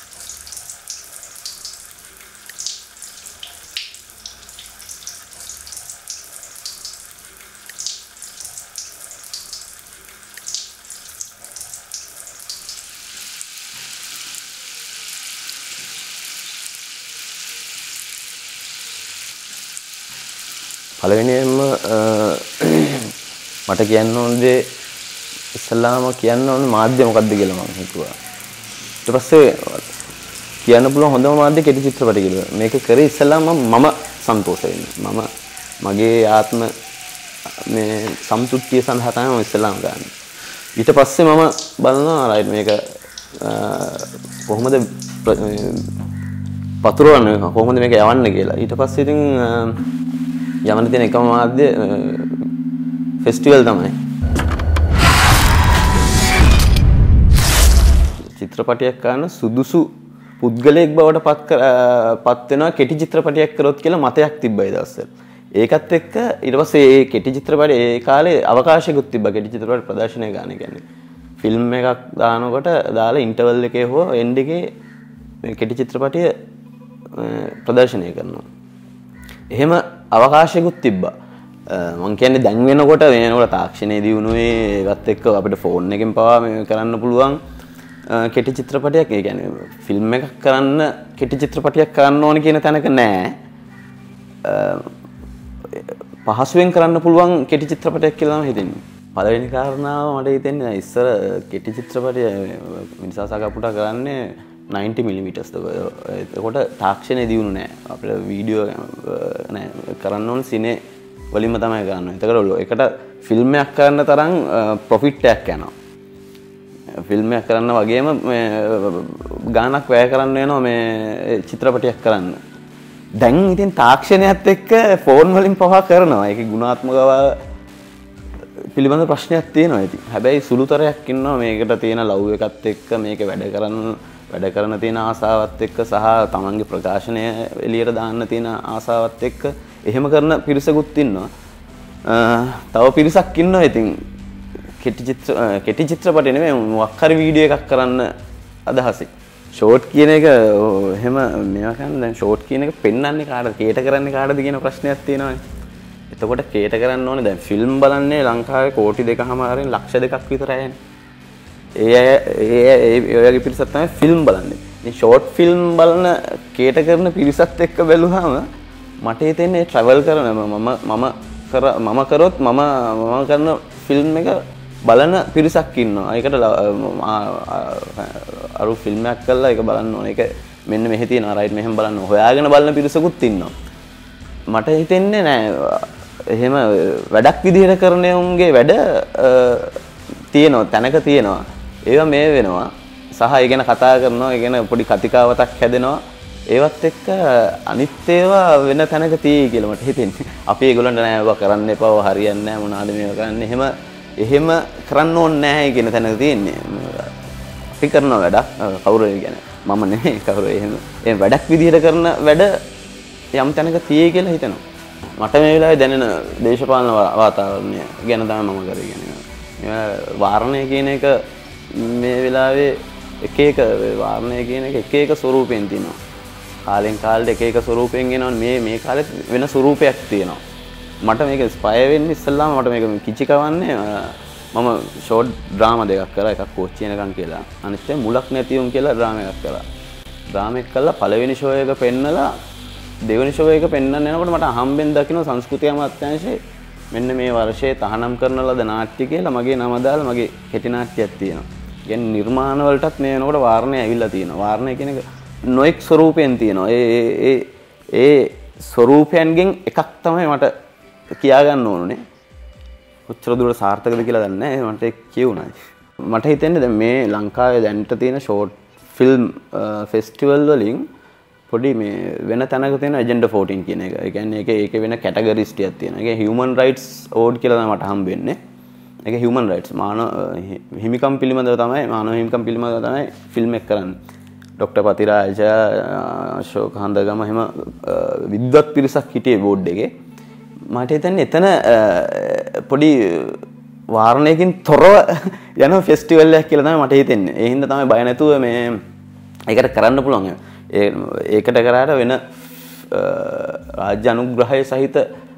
පළවෙනියෙන්ම මට කියන්න ඕන දේ ඉස්සල්ලාම කියන්න ඕන මාධ්‍ය මොකක්ද කියලා මම හිතුවා. ඊට පස්සේ කියන්න පුළුවන් හොඳම මාධ්‍ය කෙටි චිත්‍රපට කියලා. මේක කරේ ඉස්සල්ලාම මම සන්තෝෂ වෙන්නේ. මම මගේ ආත්ම මේ සම්තුෂ්ටිය සඳහා තමයි මම ඉස්සල්ලාම ගන්නේ. ඊට පස්සේ මම බලනවා රයිට් මේක කොහොමද පතුරවන්නේ කොහොමද මේක යවන්නේ කියලා. ඊට පස්සේ ඉතින් යමන තියෙන එකම මාධ්‍ය ෆෙස්ටිවල් තමයි. චිත්‍රපටයක් කරන සුදුසු පුද්ගලයෙක් බවට පත් වෙනවා කෙටි චිත්‍රපටයක් කරොත් කියලා මතයක් තිබ්බයි දවස්වල. ඒකත් එක්ක ඊට පස්සේ මේ කෙටි චිත්‍රපටය ඒ කාලේ අවකාශයකුත් තිබ්බා කෙටි චිත්‍රපට ප්‍රදර්ශනය ගන්න කියන්නේ. ෆිල්ම් එකක් දානකොට දාලා ඉන්ටර්වල් එකේ හෝ එන්ඩ් එකේ මේ කෙටි චිත්‍රපටය ප්‍රදර්ශනය කරනවා. එහෙම අවකාශයකුත් තිබ්බා. මං කියන්නේ දැන් වෙනකොට තාක්ෂණයේ දියුණුවේ ඒවත් එක්ක අපිට ෆෝන් එකෙන් පවා මේ කරන්න පුළුවන් කෙටි චිත්‍රපටයක්. ඒ කියන්නේ ෆිල්ම් එකක් කරන්න කෙටි චිත්‍රපටයක් කරන්න ඕන කියන තැනක නෑ. පහසුවෙන් කරන්න පුළුවන් කෙටි චිත්‍රපටයක් කියලා තමයි හිතෙන්නේ. පළවෙනි කාරණාව මට හිතෙන්නේ ඉස්සර කෙටි චිත්‍රපටය මිනිසා සාකප්පුට කරන්නේ 90mm. එතකොට තාක්ෂණය දියුණු නෑ. අපිට වීඩියෝ නෑ කරන්න ඕන සිනේ වලින්ම තමයි කරන්නේ. එතකොට ඒකට ෆිල්ම් එකක් කරන්න තරම් ප්‍රොෆිට් එකක් යනවා. ෆිල්ම් එකක් කරන්න වගේම ගාණක් වැය කරන්න වෙනවා මේ චිත්‍රපටයක් කරන්න. දැන් ඉතින් තාක්ෂණයත් එක්ක ෆෝන් වලින් පවා කරනවා. ඒකේ ගුණාත්මකව පිළිබඳ ප්‍රශ්නයක් තියෙනවා ඉතින්. හැබැයි සුළුතරයක් ඉන්නවා මේකට තියෙන ලව් එකත් එක්ක මේක වැඩ කරන තියෙන ආසාවත් එක්ක සහ තමන්ගේ ප්‍රකාශනය එළියට දාන්න තියෙන ආසාවත් එක්ක එහෙම කරන පිරිසකුත් ඉන්නවා. තව පිරිසක් ඉන්නවා ඉතින් කෙටි චිත්‍රපටය නෙමෙයි මොකක් හරි වීඩියෝ එකක් කරන්න අදහසයි. ෂෝට් කියන එක එහෙම මේවා කරන දැන් ෂෝට් කියන එක පෙන්වන්නේ කාටද කේට කරන්නේ කාටද කියන ප්‍රශ්නයක් තියෙනවානේ. එතකොට කේට කරන්න ඕනේ දැන් ෆිල්ම් බලන්නේ ලංකාවේ කෝටි 2.5 ලක්ෂ 2ක් විතරයිනේ. ඒ ඔයගේ පිරිසක් තමයි ෆිල්ම් බලන්නේ. ඉතින් ෂෝට් ෆිල්ම් බලන කේට කරන පිරිසත් එක්ක බැලුවාම මට හිතෙන්නේ ට්‍රැවල් කරන මම කරොත් මම කරන ෆිල්ම් එක බලන පිරිසක් ඉන්නවා. ඒකට අරු ෆිල්ම් එකක් කරලා ඒක බලන්න ඕනේ. ඒක මෙන්න මෙහෙ තියෙනවා රයිට් මෙහෙම බලන්න. හොයාගෙන බලන පිරිසකුත් ඉන්නවා. මට හිතෙන්නේ නෑ එහෙම වැඩක් විදිහට කරන උන්ගේ වැඩ තියෙනවා තැනක තියෙනවා. ඒවා මේ වෙනවා. සහ ඒ ගැන කතා කරනවා, ඒ ගැන පොඩි කතිකාවතක් හැදෙනවා. ඒවත් එක්ක අනිත් ඒවා වෙන තැනක තියෙයි කියලා මට හිතෙන්නේ. අපි ඒගොල්ලන්ට නෑ ඒවා කරන්න එපා, ඔය හරියන්නේ නෑ, මොනවාද මේවා කරන්නේ. එහෙම කරන්න ඕනේ නැහැ කියන තැනක තියෙන්නේ. අපි කරන වැඩක් කවුරු කියන්නේ මම නෙමෙයි කවුරු එහෙම වැඩක් විදිහට කරන වැඩ යම් තැනක තියෙයි කියලා හිතනවා. මට මේ වෙලාවේ දැනෙන දේශපාලන වාතාවරණය ගැන තමයි මම කරගෙන වාරණය කියන එක මේ වෙලාවේ එක වාරණය කියන එක ස්වරූපයෙන් තියෙනවා. කාලෙන් කාලට එක ස්වරූපයෙන් එනවා. මේ කාලෙත් වෙන ස්වරූපයක් තියෙනවා. මට මේක ස්පයර් වෙන්නේ ඉස්සල්ලාම මට මේක කිචි කවන්නේ මම ෂෝට් ඩ්‍රාමා දෙකක් කරා. එකක් කොච්චිනකන් කියලා. අනිත් එක මුලක් නැති උන් කියලා ඩ්‍රාමා එකක් කරා. ඩ්‍රාමා එක කළා පළවෙනි ෂෝ එක පෙන්නලා දෙවෙනි ෂෝ එක පෙන්නන්න යනකොට මට හම්බෙන් දකින්න සංස්කෘතික අමාත්‍යාංශයේ මෙන්න මේ වර්ෂයේ තහනම් කරන ලද නාට්‍ය කියලා මගේ නම දාලා මගේ කෙටි නාට්‍යයක් තියෙනවා. කියන්නේ නිර්මාණ වලටත් මේ වෙනකොට වාරණය ඇවිල්ලා තියෙනවා. වාරණය කියන එක නොඑක් ස්වරූපයෙන් තියෙනවා. ඒ ස්වරූපයන්ගෙන් එකක් තමයි මට කියා ගන්න ඕනේ. කොච්චර දුරට සාර්ථකද කියලා දන්නේ නැහැ. මට ඒක කියුණා. මට හිතෙන්නේ දැන් මේ ලංකාවේ දැනට තියෙන ෂෝට් ෆිල්ම් ෆෙස්ටිවල් වලින් පොඩි මේ වෙන තැනක තියෙන ඇජෙන්ඩා 14 කියන එක. ඒ කියන්නේ ඒක වෙන කැටගරිස් ටිකක් තියෙනවා. ඒක හියුමන් රයිට්ස් අවෝඩ් කියලා තමයි මට හම්බෙන්නේ. ඒක හියුමන් රයිට්ස් මානව හිමිකම් පිළිබඳව තමයි මානව හිමිකම් පිළිබඳව තමයි ෆිල්ම් එක කරන්නේ. ඩොක්ටර් පතිරාජ අශෝක හඳගම එහෙම විද්වත් පිරිසක් හිටියේ බෝඩ් එකේ. මට හිතන්නේ එතන පොඩි වාරණයකින් තොරව යන ෆෙස්ටිවල් එකක් කියලා තමයි මට හිතෙන්නේ. ඒ හින්දා තමයි බය නැතුව මේ ඒකට කරන්න පුළුවන්. ඒකට කරාට වෙන රාජ්‍ය අනුග්‍රහය සහිත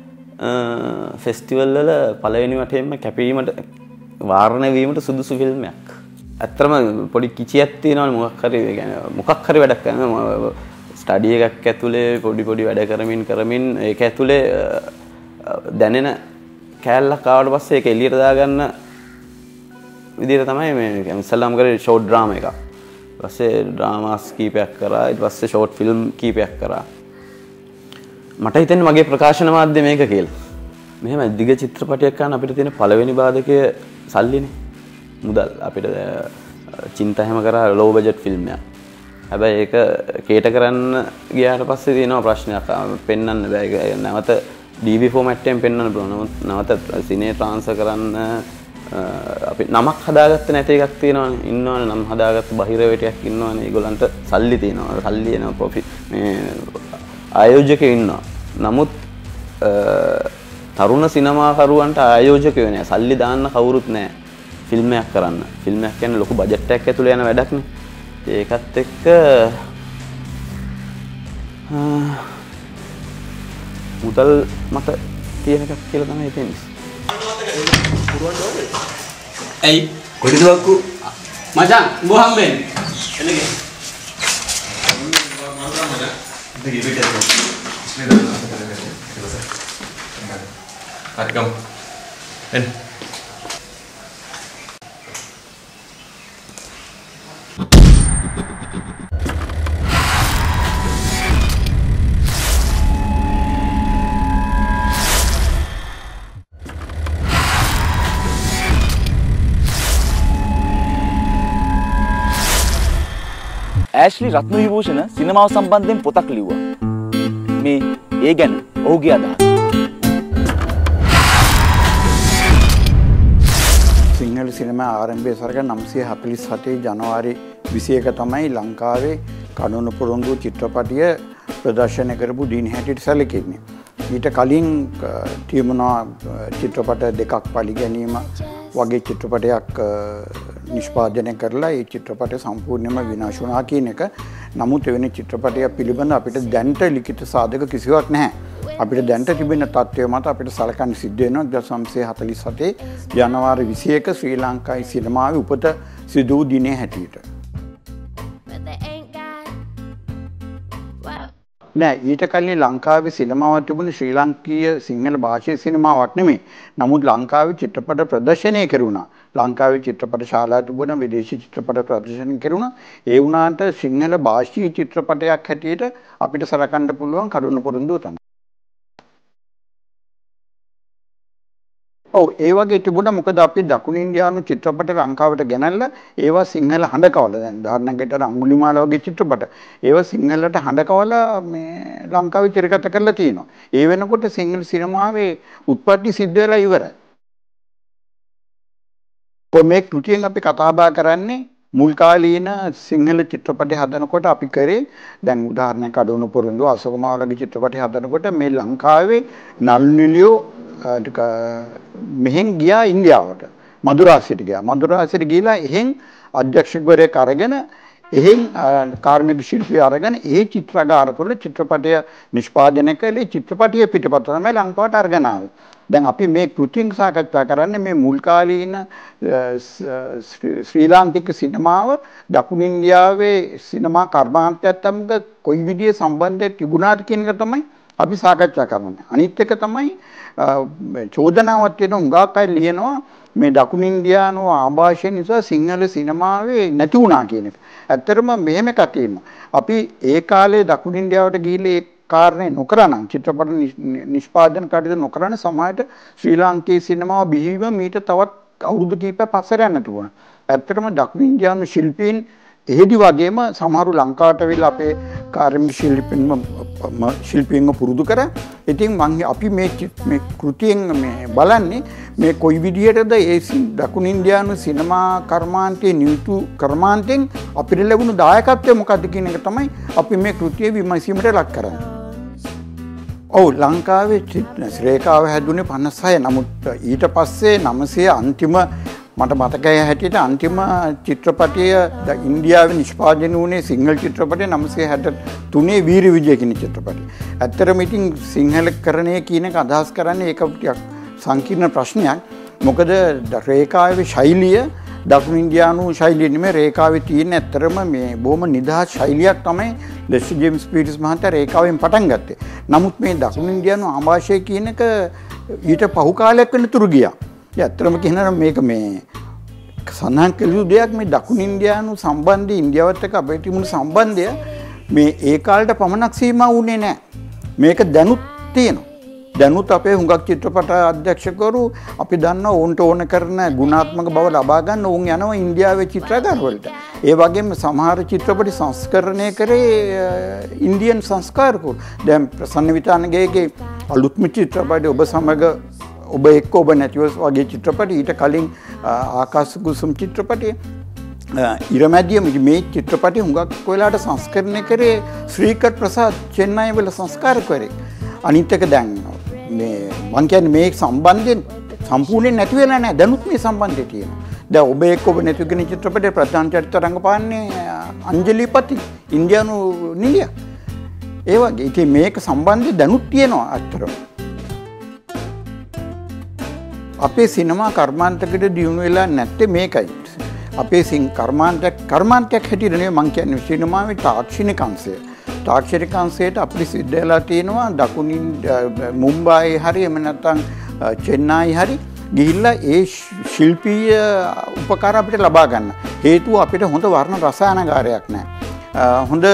ෆෙස්ටිවල් වල පළවෙනි වටේම කැපීමට වාරණය වීමට සුදුසු ෆිල්ම් එකක්. ඇත්තටම පොඩි කිචියක් තියෙනවනේ මොකක් හරි වැඩක් කරනවා. ස්ටඩි එකක් ඇතුලේ පොඩි වැඩ කරමින් ඒක ඇතුලේ දැනෙන කෑල්ලක් ආවට පස්සේ ඒක එළියට දාගන්න විදිහට තමයි මේ ඉස්සල්ලාම කරේ ෂෝට් ඩ්‍රාමා එකක්. ඊට පස්සේ ඩ්‍රාමාස් කීපයක් කරා. ඊට පස්සේ ෂෝට් ෆිල්ම් කීපයක් කරා. මට හිතෙන්නේ මගේ ප්‍රකාශන මාධ්‍ය මේක කියලා. මෙහෙම දිග චිත්‍රපටයක් ගන්න අපිට තියෙන පළවෙනි බාධකය සල්ලිනේ. මුදල්. අපිට චින්තා හැම කරා ලෝ බජට් ෆිල්ම් එකක්. හැබැයි ඒක කේට කරන්න ගියාට පස්සේ තියෙනවා ප්‍රශ්නයක්. පෙන්වන්න බෑ. නැවත DV ෆෝමැට් එකෙන් පෙන්වන්න පුළුවන්. නැවත සිනේ ට්‍රාන්ස්ෆර් කරන්න අපි නමක් හදාගත්ත නැති එකක් තියෙනවානේ. ඉන්නවනේ නම් හදාගත්ත බහිරවටයක් ඉන්නවනේ. ඒගොල්ලන්ට සල්ලි තියෙනවා. සල්ලි එනවා ප්‍රොෆිට් මේ ආයෝජකයෝ ඉන්නවා. නමුත් තරුණ සිනමාකරුවන්ට ආයෝජකයෝ නෑ. සල්ලි දාන්න කවුරුත් නෑ. ෆිල්ම් එකක් කරන්න. ෆිල්ම් එකක් කියන්නේ ලොකු බජට් එකක් ඇතුළේ යන වැඩක්නේ. ඒකත් එක්ක මුදල් මත තියෙන එකක් කියලා තමයි හිතෙන්නේ. ඇයි කොටිදුවක්කු මචං උඹ හම්බෙන්නේ එළගේ ඇෂ්ලි රත්නවිභූෂණ සිනමාව සම්බන්ධයෙන් පොතක් ලිව්වා. මේ ඒ ගැන ඔහුගේ අදහස. සිංහල සිනමා ආරම්භය සරක 947 ජනවාරි 21 තමයි ලංකාවේ කඩුණු පොරොන්දු චිත්‍රපටිය ප්‍රදර්ශනය කරපු දින හැටියට සැලකෙන්නේ. ඊට කලින් තියුණා චිත්‍රපට දෙකක් පරිගැනීම වගේ චිත්‍රපටයක් නිෂ්පාදනය කරලා ඒ චිත්‍රපටය සම්පූර්ණයෙන්ම විනාශ වුණා කියන එක. නමුත් එවැනි චිත්‍රපටයක් පිළිබඳ අපිට දැනට ලිඛිත සාධක කිසිවක් නැහැ. අපිට දැනට තිබෙන තත්ත්වය මත අපිට සලකන්න සිද්ධ වෙනවා 1947 ජනවාරි 21 ශ්‍රී ලංකාවේ සිනමාවේ උපත සිදු වූ දිනේ හැටියට. නෑ ඊට කලින් ලංකාවේ සිනමාව තිබුණ ශ්‍රී ලාංකීය සිංහල භාෂාවේ සිනමාවක් නෙමෙයි. නමුත් ලංකාවේ චිත්‍රපට ප්‍රදර්ශනය කෙරුණා. ලංකාවේ චිත්‍රපට ශාලා තිබුණ විදේශී චිත්‍රපට ප්‍රදර්ශනය කෙරුණා. ඒ වුණාට සිංහල භාෂීය චිත්‍රපටයක් හැටියට අපිට සලකන්න පුළුවන් කඩුණු පොරොන්දුව තමයි. ඔව් ඒ වගේ තිබුණා. මොකද අපි දකුණු ඉන්දියානු චිත්‍රපට ලංකාවට ගෙනල්ලා ඒවා සිංහල හඬ කවලා දැන් උදාහරණයකට අඟුලිමාල වගේ චිත්‍රපට ඒවා සිංහලට හඬ කවලා මේ ලංකාවේ තිරගත කරලා තියෙනවා. ඒ වෙනකොට සිංහල සිනමාවේ උත්පත්ති සිද්ධ වෙලා ඉවරයි. මේ කෘතියෙන් අපි කතා බහ කරන්නේ මුල් කාලීන සිංහල චිත්‍රපටි හදනකොට අපි කරේ දැන් උදාහරණයක් අඩුණු පොරොන්දු අශෝකමාලගේ චිත්‍රපටි හදනකොට මේ ලංකාවේ නළු නිළියෝ මෙහෙන් ගියා ඉන්දියාවට මදුරාසියට ගියා. මදුරාසියට ගිහිලා එහෙන් අධ්‍යක්ෂකවරයෙක් අරගෙන එහෙන් කාර්මික ශිල්පී අරගෙන ඒ චිත්‍රාගාර තුළ චිත්‍රපටය නිෂ්පාදනය කළේ චිත්‍රපටිය පිටපත තමයි ලංකාවට අරගෙන ආවේ. දැන් අපි මේ කෘතියෙන් සාකච්ඡා කරන්නේ මේ මුල් කාලීන ශ්‍රී ලාංකික සිනමාව දකුණු ඉන්දියාවේ සිනමා කර්මාන්තයත් සමග කොයි විදිහේ සම්බන්ධයක් තිබුණාද කියන එක තමයි අපි සාකච්ඡා කරන්නේ. අනිත් එක තමයි චෝදනාවක් වෙන උඟාක් අය ලියනවා මේ දකුණු ඉන්දියානු ආభాෂය නිසා සිංහල සිනමාවේ නැති වුණා කියන එක. ඇත්තටම මෙහෙම එකක් තියෙනවා. අපි ඒ කාලේ දකුණු ඉන්දියාවට ගිහිල්ලා ඒ කාරණේ නොකරනම් චිත්‍රපට නිෂ්පාදන කටයුතු නොකරන සමාජයට ශ්‍රී ලාංකේය සිනමාව බිහිවීම මීට තවත් අවුරුදු කිහිපයක් පස්සට යන්න තිබුණා. ඇත්තටම දකුණු ඉන්දියානු ශිල්පීන් එහෙදි වගේම සමහරු ලංකාවට වෙලා අපේ කාර්මික ශිල්පීන්ව පුරුදු කරා. ඉතින් අපි මේ කෘතියෙන් මේ බලන්නේ මේ කොයි විදිහටද ඒ දකුණු ඉන්දියානු සිනමා කර්මාන්තයේ නියුතු කර්මාන්තෙන් අපිට ලැබුණු දායකත්වය මොකක්ද කියන එක තමයි අපි මේ කෘතියේ විමසීමට ලක් කරන්නේ. ඔව් ලංකාවේ ශ්‍රේකාව හැදුනේ 56. නමුත් ඊට පස්සේ 900 අන්තිම මට මතකයි හැටියට අන්තිම චිත්‍රපටය ඉන්දියාවේ නිෂ්පාදනය වුණේ සිංහල චිත්‍රපටය 963 වීර විජය කියන චිත්‍රපටය. ඇත්තටම ඉතින් සිංහලකරණය කියන එක අදහස් කරන්නේ ඒක ටිකක් සංකීර්ණ ප්‍රශ්නයක්. මොකද රේඛාවේ ශෛලිය දකුණු ඉන්දියානු ශෛලිය නෙමෙයි රේඛාවේ තියෙන ඇත්තටම මේ බොහොම නිදහස් ශෛලියක් තමයි ලෙස්ලි ජේම්ස් පීටර්ස් මහතා රේඛාවෙන් පටන් ගත්තේ. නමුත් මේ දකුණු ඉන්දියානු ආభాෂය කියන එක ඊට පහු කාලයක් වෙනතුරු ගියා. ඇත්තටම කියනවා මේක මේ සඳහන් කළ යුතු දෙයක් මේ දකුණු ඉන්දියානු සම්බන්ධය ඉන්දියාවත් එක්ක අපේ තිබුණු සම්බන්ධය මේ ඒ කාලේට පමණක් සීමා වුණේ නැහැ. මේක දැනුත් තියෙනවා. දැනුත් අපේ හුඟක් චිත්‍රපට අධ්‍යක්ෂකවරු අපි දන්නවා ඕන්ට ඕන කරන ගුණාත්මක බව ලබා ගන්න උන් යනවා ඉන්දියාවේ චිත්‍රාගාර වලට. ඒ වගේම සමහර චිත්‍රපටි සංස්කරණය කරේ ඉන්දියන් සංස්කාරකෝ. දැන් ප්‍රසන්න විතානගේගේ අලුත්ම චිත්‍රපටි ඔබ සමග ඔබ එක්ක ඔබ නැතිව වගේ චිත්‍රපටි ඊට කලින් ආකාශ කුසුම් චිත්‍රපටිය ඉරමැදියම මේ චිත්‍රපටි හුඟක් වෙලාවට සංස්කරණය කරේ ශ්‍රීකර් ප්‍රසාද් චෙන්නයි වල සංස්කාරකවරයෙක්. අනිත් එක දැන් මේ මං කියන්නේ මේ සම්බන්ධයෙන් සම්පූර්ණයෙන් නැති වෙලා නැහැ. දැනුත් මේ සම්බන්ධය තියෙනවා. දැන් ඔබ එක්ක ඔබ නැතිව කියන චිත්‍රපටයේ ප්‍රධාන චරිත රංගපාන්නේ අංජලි පති ඉන්දියානු නිලිය. ඒ වගේ ඉතින් මේක සම්බන්ධය දැනුත් තියෙනවා අත්‍තරම. අපේ සිනමා කර්මාන්තයකට දියුණු වෙලා නැත්තේ මේකයි. අපේ කර්මාන්තයක් හැටියට නෙවෙයි මං කියන්නේ සිනමාවේ තාක්ෂණික අංශය. තාක්ෂණික අංශයට අපිට සිද්ධ වෙලා තියෙනවා දකුණින් මුම්බායි හරි එහෙම නැත්නම් චෙන්නයි හරි ගිහිල්ලා ඒ ශිල්පීය උපකාර අපිට ලබා ගන්න. හේතුව අපිට හොඳ වර්ණ රසායනගාරයක් නැහැ. හොඳ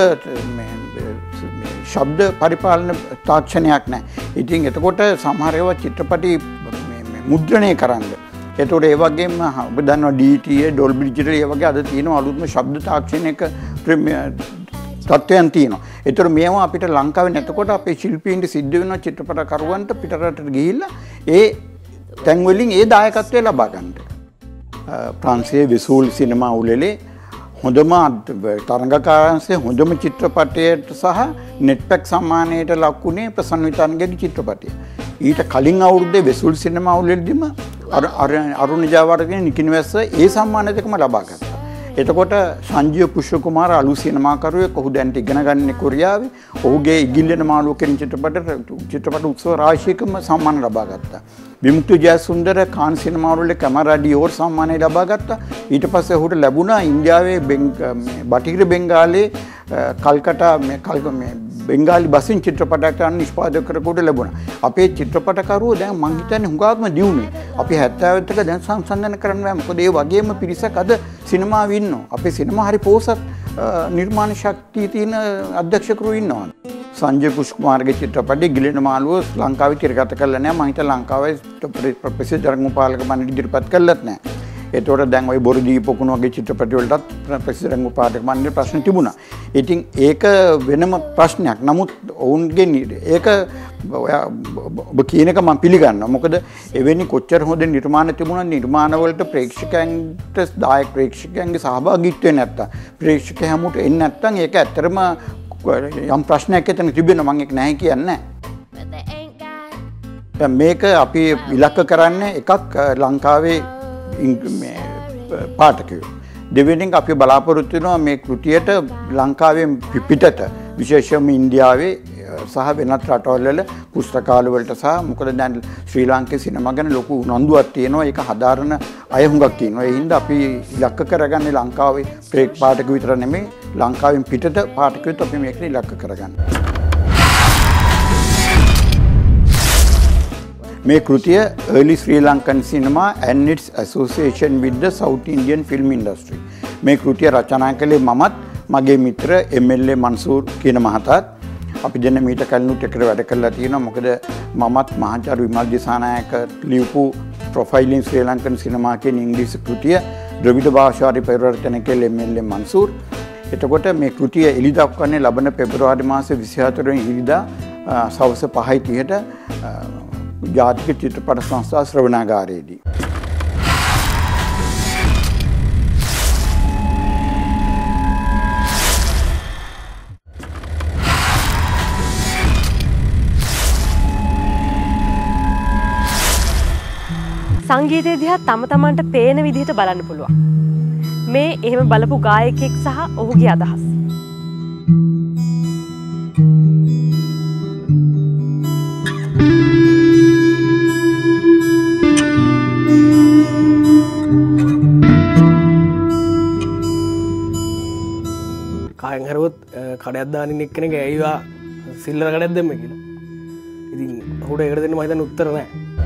ශබ්ද පරිපාලන තාක්ෂණයක් නැහැ. ඉතින් එතකොට සමහර ඒවා චිත්‍රපටි මුද්‍රණය කරන්න. එතකොට ඒ වගේම ඔබ දන්නවා DTA ඩොල්බි ඩිජිටල් ඒ වගේ අද තියෙන අලුත්ම ශබ්ද තාක්ෂණයක තත්ත්වයන් තියෙනවා. ඒතර මේවා අපිට ලංකාවේ නැතකොට අපේ ශිල්පීන්ට සිද්ධ වෙන චිත්‍රපටකරුවන්ට පිටරටට ගිහිල්ලා ඒ තැන් වලින් ඒ දායකත්වය ලබා ගන්නට. ප්‍රංශයේ විසූල් සිනමා උළෙලේ හොඳම තරඟකාරයන්සේ හොඳම චිත්‍රපටයට සහ නෙට්පැක් සම්මානයට ලක්ුණේ ප්‍රසන්න විතානගේ චිත්‍රපටය. ඊට කලින් අවුරුද්දේ විසූල් සිනමා උළෙලෙදිම අරුණ ජයවර්ධන නිකිණවැස්ස ඒ සම්මාන දෙකම ලබා ගත්තා. එතකොට සංජීව පුෂ්පකුමාර අලු සිනමාකරුවෙක් ඔහු දැන් ඉගෙන ගන්න කොරියාවේ. ඔහුගේ ඉගිල්ලෙන මාළුව කියන චිත්‍රපට උත්සව රාශියකම සම්මාන ලබා ගත්තා. විමුක්ති ජයසුන්දර කාන් සිනමාවල කැමරා ඩියෝර් සම්මානය ලබා ගත්තා. ඊට පස්සේ ඔහුට ලැබුණා ඉන්දියාවේ බටහිර බෙන්ගාලේ කල්කටා බෙන්ගාලි බසින් චිත්‍රපටයක් ගන්න නිෂ්පාදකයෙකුට ලැබුණා. අපේ චිත්‍රපටකරුවෝ දැන් මං හිතන්නේ හුඟක්ම දියුනේ. අපි 70ත් එක දැන් සංසන්දනය කරන්න බෑ. මොකද ඒ වගේම පිරිසක් අද සිනමාවේ ඉන්නවා. අපේ සිනමා හරි පෝසත් නිර්මාණ ශක්තිය තියෙන අධ්‍යක්ෂකරු ඉන්නවා. සංජය කුෂ්කුමාරගේ චිත්‍රපටි ගිලෙන මාළුව ලංකාවේ තිරගත කළා නෑ. මම හිතා ලංකාවේ ප්‍රොෆෙසර් ජරංගපාලක මණ්ඩලෙ ඉදිරිපත් කළත් නෑ. ඒතකොට දැන් ওই බොරු දීපකුණ වගේ චිත්‍රපටි වලටත් ප්‍රොෆෙසර් ජරංගපාලක මණ්ඩලෙ ප්‍රශ්න තිබුණා. ඉතින් ඒක වෙනම ප්‍රශ්නයක්. නමුත් ඔවුන්ගේ ඒක ඔබ කියන එක මම පිළිගන්නවා. මොකද එවැනි කොච්චර හොඳ නිර්මාණ තිබුණා නිර්මාණ වලට ප්‍රේක්ෂකයන්ට දායක ප්‍රේක්ෂකයන්ගේ සහභාගීත්වය නැත්තම් ප්‍රේක්ෂක හැමෝට එන්නේ නැත්තම් ඒක ඇත්තටම යම් ප්‍රශ්නයක් එතන තිබෙනවා. මම ඒක නැහැ කියන්නේ නැහැ. මේක අපි ඉලක්ක කරන්නේ එකක් ලංකාවේ පාඨකයෝ. දෙවෙනි එක අපි බලාපොරොත්තු වෙනවා මේ කෘතියට ලංකාවෙන් පිටත විශේෂයෙන්ම ඉන්දියාවේ සහ වෙනත් රටවල් වල පුස්තකාල වලට සහ මොකද දැන් ශ්‍රී ලාංකේය සිනමා ගැන ලොකු උනන්දුවක් තියෙනවා. ඒක හදාරන අය හුඟක් තියෙනවා. ඒ හින්දා අපි ඉලක්ක කරගන්නේ ලංකාවේ පාඨක විතර නෙමෙයි ලංකාවෙන් පිටත පාඨකයොත් අපි මේකට ඉලක්ක කරගන්න. මේ කෘතිය early Sri Lankan cinema and its association with the South Indian film industry. මේ කෘතිය රචනා කළේ මමත් මගේ මිත්‍ර MLA මන්සූර් කියන මහතාත්. අපි දෙන්න මීට කලිනුත් එකට වැඩ කරලා තියෙනවා. මොකද මමත් මහාචාර්ය විමල් දිසානායක ලියපු Profiling Sri Lankan Cinema කියන ඉංග්‍රීසි කෘතිය ද්‍රවිඩ භාෂාවේ පරිවර්තන කළ MLA මන්සූර්. එතකොට මේ කෘතිය එළි දක්වන්නේ ලබන පෙබරවාරි මාසේ 24 වෙනි ඉරිදා සවස් 5:30ට ජාතික චිත්‍රපට සංස්ථා ශ්‍රවණාගාරයේදී. සංගීතය දිහා තම තමන්ට පේන විදිහට බලන්න පුළුවන්. මේ එහෙම බලපු ගායකයෙක් සහ ඔහුගේ අදහස්. කායෙන් හරුවත් කඩයක් දානින් එක්කෙනෙක් ඇයිවා සිල්ලර කඩයක් දෙන්න කියලා. ඉතින් ඔහුට ඒකට දෙන්න මම හිතන්නේ උත්තර නැහැ.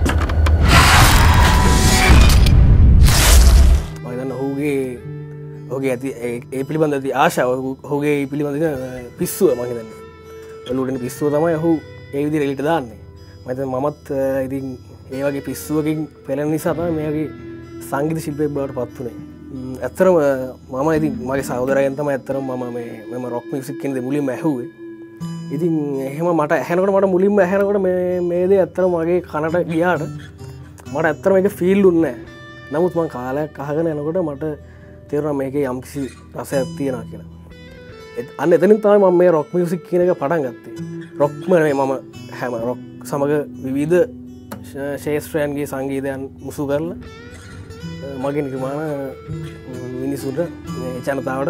මම හිතන්නේ ඔහුගේ ඇති ඒ පිළිබඳ ඇති ආශාව ඔහුගේ පිළිබඳ පිස්සුව මම හිතන්නේ. ඔලුවටනේ පිස්සුව තමයි ඔහු ඒ විදිහට එලිට දාන්නේ. මම හිතන්නේ මමත් ඉතින් ඒ වගේ පිස්සුවකින් පෙළෙන නිසා තමයි මේගේ සංගීත ශිල්පියෙක් බවට පත් වුනේ. ඇත්තරම මම ඉතින් මගේ සහෝදරයන් තමයි ඇත්තරම මම රොක් මියුසික් කියන දේ මුලින්ම ඇහුවේ. ඉතින් එහෙම මට ඇහෙනකොට මුලින්ම ඇහෙනකොට මේ දේ ඇත්තරම මගේ කනට ගියාට මට ඇත්තරම ඒක ෆීල් වුණේ නැහැ. නමුත් මම කාලයක් අහගෙන යනකොට මට තේරුණා මේකේ යම්කිසි රසයක් තියෙනවා කියලා. අන්න එතනින් තමයි මම මේ රොක් මියුසික් කියන එක පටන් ගත්තේ. රොක්ම නෙමෙයි මම හැම රොක් සමග විවිධ ශාස්ත්‍රයන්ගේ සංගීතයන් මුසු කරලා මගේ නිර්මාණ මිනිසුන්ට ජනතාවට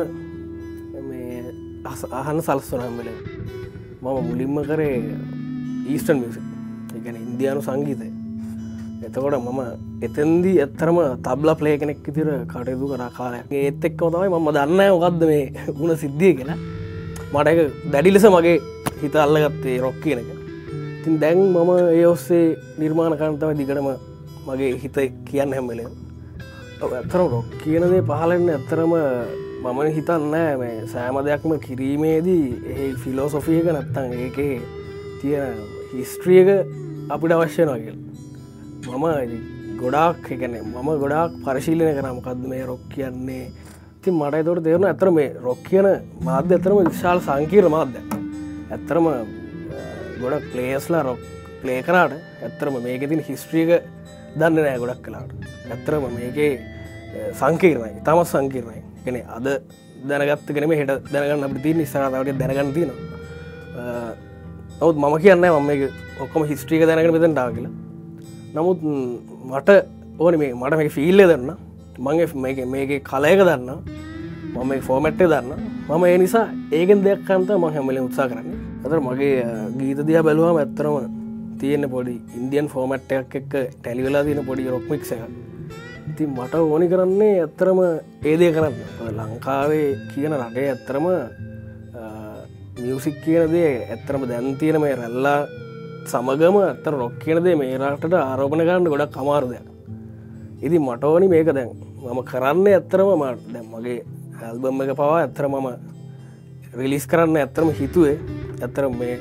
අහන්න සලස්වන හැම වෙලේම මම මුලින්ම කරේ ඊස්ටර්න් මියුසික්. ඒ කියන්නේ ඉන්දියානු සංගීතය. එතකොට මම එතෙන්දී ඇත්තරම තබ්ලා ප්ලේ කෙනෙක් විදිහට කටයුතු කරා කාලයක්. ඒත් එක්කම තමයි මම දන්නේ මොකද්ද මේ ගුණ සිද්ධිය කියලා. මට ඒක දැඩි ලෙස මගේ හිත අල්ලගත්තේ රොක් කියන එක. ඉතින් දැන් මම ඒ ඔස්සේ නිර්මාණ කරන තමයි දිගටම මගේ හිත කියන්නේ හැම වෙලේම. ඇත්තරම රොක් කියන දේ පහලෙන්න ඇත්තරම මම හිතන්නේ මේ සෑම දෙයක්ම කිරීමේදී ඒ ෆිලොසොෆි එක නැත්තම් ඒකේ තියෙන හිස්ටරි එක අපිට අවශ්‍ය වෙනවා කියලා. මම ගොඩාක් කියන්නේ මම ගොඩාක් පරිශීලනය කරා මොකද්ද මේ රොක් කියන්නේ. ඉතින් මට ඒකට තේරුණා ඇත්තරම මේ රොක් කියන මාධ්‍ය ඇත්තරම විශාල සංකීර්ණ මාධ්‍යයක්. ඇත්තරම ගොඩක් ප්ලේයර්ස්ලා රොක් ප්ලේ කරාට ඇත්තරම මේකේ තියෙන හිස්ටරි එක දන්නේ නැහැ ගොඩක් කලාවට. ඇත්තරම මේකේ සංකීර්ණයි. තාමත් සංකීර්ණයි. කියන්නේ අද දැනගත්ත එක නෙමෙයි හෙට දැනගන්න අපිට තියෙන ඉස්සරහට තව ටිකක් දැනගන්න තියෙනවා. නමුත් මම කියන්නේ මම මේක ඔක්කොම හිස්ටරි එක දැනගෙන මෙතනට ආවා කියලා. නමුත් මට ඕනේ මට මේක ෆීල් එක දන්න. මම මේකේ කලර් එක දන්න. මම මේකේ ෆෝමැට් එක දන්න. මම ඒ නිසා ඒකෙන් දෙයක් ගන්න තමයි මම හැම වෙලේම උත්සාහ කරන්නේ. අතන මගේ ගීත දිහා බැලුවම ඇත්තටම තියෙන පොඩි ඉන්දියන් ෆෝමැට් එකක් එක්ක ටැලි වෙලා තියෙන පොඩි රොක් මික්ස් එකක්. ඉතින් මට ඕනි කරන්නේ ඇත්තරම ඒ දේ කරන්න. ලංකාවේ කියන රටේ ඇත්තරම මියුසික් කියන දේ ඇත්තරම දැන් තියෙන මේ රැල්ලා සමගම ඇත්තට රොක් කියන දේ මේ රටට ආරෝපණය කරන්න ගොඩක් අමාරු දෙයක්. ඉතින් මට ඕනි මේක දැන් මම කරන්නේ ඇත්තරම දැන් මගේ ඇල්බම් එක පවා ඇත්තරම මම රිලීස් කරන්න ඇත්තරම හිතුවේ. ඇත්තරම මේ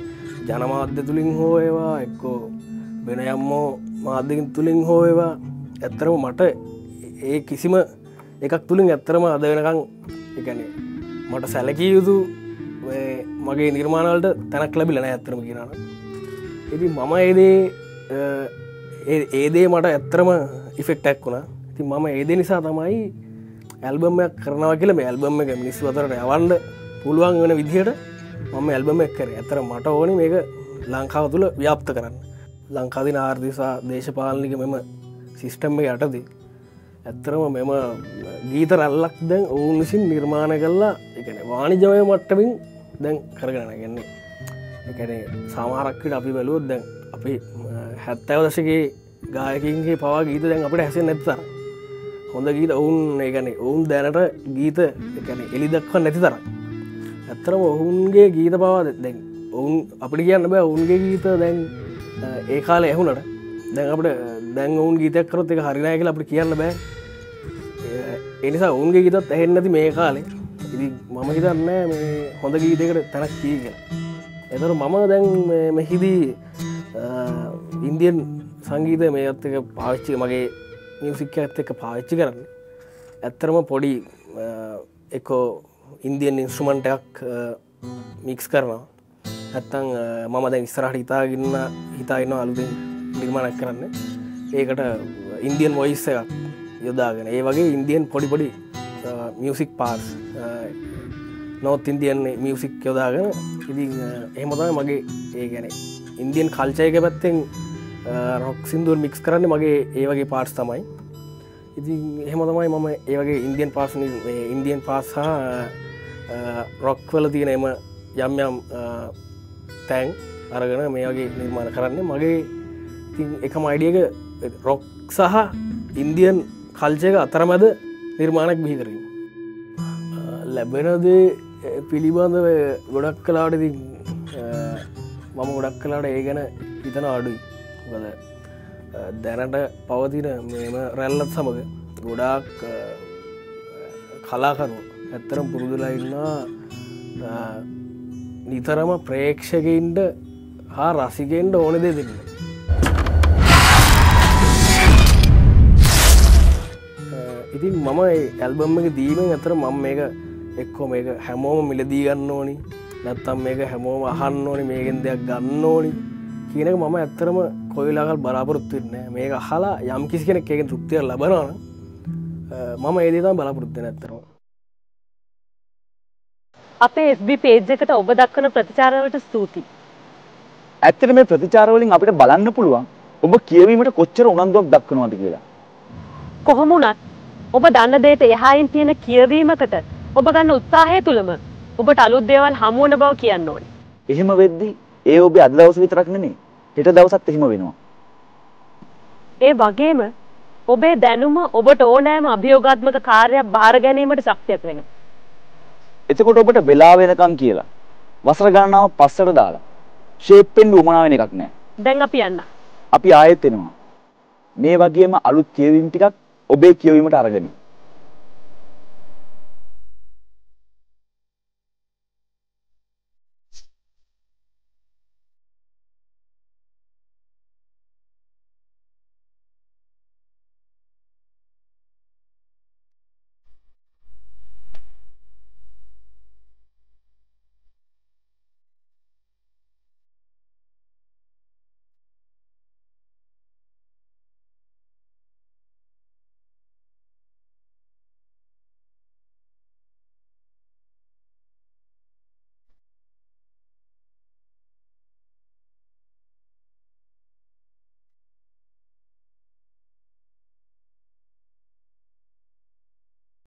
ජනමාධ්‍ය තුළින් හෝ ඒවා එක්කෝ වෙන යම්මෝ මාධ්‍යකින් තුළින් හෝ ඒවා ඇත්තරම මට ඒ කිසිම එකක් තුළින් ඇත්තරම අද වෙනකං එකනේ මට සැලකිය යුතු මගේ නිර්මාණවලට තැනක් ලැබිලා නැහැ ඇත්තරම කියනවා. ඉතින් මම ඒදේ මට ඇත්තරම ඉෆෙක්ට් එකක් වුණා. ඉතින් මම ඒදේ නිසා තමයි ඇල්බම් එකක් කරනවා කියලා මේ ඇල්බම් එක මිනිස්සු අතරට යවන්න පුළුවන් වෙන විදිහට මම ඇල්බම් එක කරේ. ඇත්තට මට ඕනේ මේක ලංකාව තුල ව්‍යාප්ත කරන්න. ලංකාවේ ආර්ථික දේශපාලනික මෙම සිස්ටම් එක යටතේ ඇත්තරම මෙම ගීත රැල්ලක් දැන් ඔවුන් විසින් නිර්මාණය කළා. ඒ කියන්නේ වාණිජමය මට්ටමින් දැන් කරගෙන යන්නේ. ඒ කියන්නේ සමහරක් විට අපි බැලුවොත් දැන් අපි 70 දශකයේ ගායකයින්ගේ පවා ගීත දැන් අපිට ඇසෙන්නේ නැති තරම්. හොඳ ගීත ඔවුන් ඒ කියන්නේ ඔවුන් දැනට ගීත ඒ කියන්නේ එලි දක්වන්න නැති තරම්. ඇත්තරම ඔවුන්ගේ ගීත පවා දැන් ඔවුන් අපිට කියන්න බෑ ඔවුන්ගේ ගීත දැන් ඒ කාලේ ඇහුණට දැන් අපිට දැන් ඔවුන් ගීතයක් කරොත් ඒක හරි නැහැ කියලා අපිට කියන්න බෑ. ඒ නිසා ඔවුන්ගේ ගීතත් ඇහෙන්නේ නැති මේ කාලේ. ඉතින් මම හිතන්නේ මේ හොඳ ගීතයකට තැනක් තියෙයි කියලා. ඒතර මම දැන් මෙහිදී ඉන්දියන් සංගීතය මේකත් එක්ක පාවිච්චි මගේ මියුසික් එකත් එක්ක පාවිච්චි කරන්නේ. ඇත්තරම පොඩි එක්කෝ ඉන්දියන් ඉන්ස්ට්‍රුමන්ට් එකක් මික්ස් කරනවා. නැත්තම් මම දැන් ඉස්සරහට හිතාගෙන අලුතෙන් නිර්මාණයක් කරන්න. ඒකට ඉන්දියන් වොයිස් එකක් යොදාගෙන ඒ වගේ ඉන්දියන් පොඩි music parts north Indian music යොදාගෙන ඉතින් එහෙම තමයි මගේ ඒ කියන්නේ ඉන්දියන් කල්චර් එක පැත්තෙන් රොක් සින්දුවල් මික්ස් කරන්නේ මගේ ඒ වගේ පාර්ට්ස් තමයි. ඉතින් එහෙම තමයි මම ඒ වගේ ඉන්දියන් පාර්ට්ස් සහ රොක් වල තියෙන එම යම් තැන් අරගෙන මේ වගේ නිර්මාණ කරන්නේ. මගේ ඉතින් එකම අයිඩියා එක රොක් සහ ඉන්දියන් කල්චර් එක අතරමැද නිර්මාණයක් බිහි කිරීම. ලැබෙන දේ පිළිබඳව ගොඩක් කලාවට ඉතින් මම ගොඩක් කලාවට ඒ ගැන හිතන අඩුයි. මොකද දැනට පවතින මේම රැල්ලත් සමග ගොඩාක් කලාකරුවෝ ඇත්තරම පුරුදුලා ඉන්නවා නිතරම ප්‍රේක්ෂකයින්ට හා රසිකයින්ට ඕන දේ දෙන්න. ඉතින් මම ඇල්බම් එක දීමෙන් අතර මම මේක එක්කෝ මේක හැමෝම මිලදී ගන්න ඕනි නැත්තම් මේක හැමෝම අහන්න ඕනි මේකෙන් දෙයක් ගන්න ඕනි කියන එක මම ඇත්තරම කොයිලාකල් බලාපොරොත්තු වෙන්නේ නැහැ. මේක අහලා යම් කිසි කෙනෙක් ඒකෙන් තෘප්තියක් ලබනවා නම් මම ඒ දේ තමයි බලාපොරොත්තු වෙන්නේ ඇත්තරම. අපේ FB page එකට ඔබ දක්වන ප්‍රතිචාර වලට ස්තුතියි. ඇත්තට මේ ප්‍රතිචාර වලින් අපිට බලන්න පුළුවන් ඔබ කියවීමට කොච්චර උනන්දුවක් දක්වනවද කියලා. කොහොම වුණත් ඔබ දන්න දෙයට එහායින් තියෙන කියවීමකට ඔබ ගන්න උත්සාහය තුලම ඔබට අලුත් දේවල් හමු වෙන බව කියන්න ඕනේ. එහෙම වෙද්දී ඒ ඔබේ අද දවස් විතරක් නෙමෙයි හෙට දවසත් එහෙම වෙනවා. ඒ වගේම ඔබේ දැනුම ඔබට ඕනෑම අභියෝගාත්මක කාර්යයක් බාර ගැනීමට ශක්තියක් වෙනවා. එතකොට ඔබට වෙලා වෙනකන් කියලා වසර ගණනාවක් පස්සට දාලා ෂේප් වෙන්න උවමනා වෙන එකක් නැහැ. දැන් අපි යන්න. අපි ආයෙත් එනවා. මේ වගේම අලුත් කියවීම් ටිකක් ඔබේ කියවීමට අරගෙන.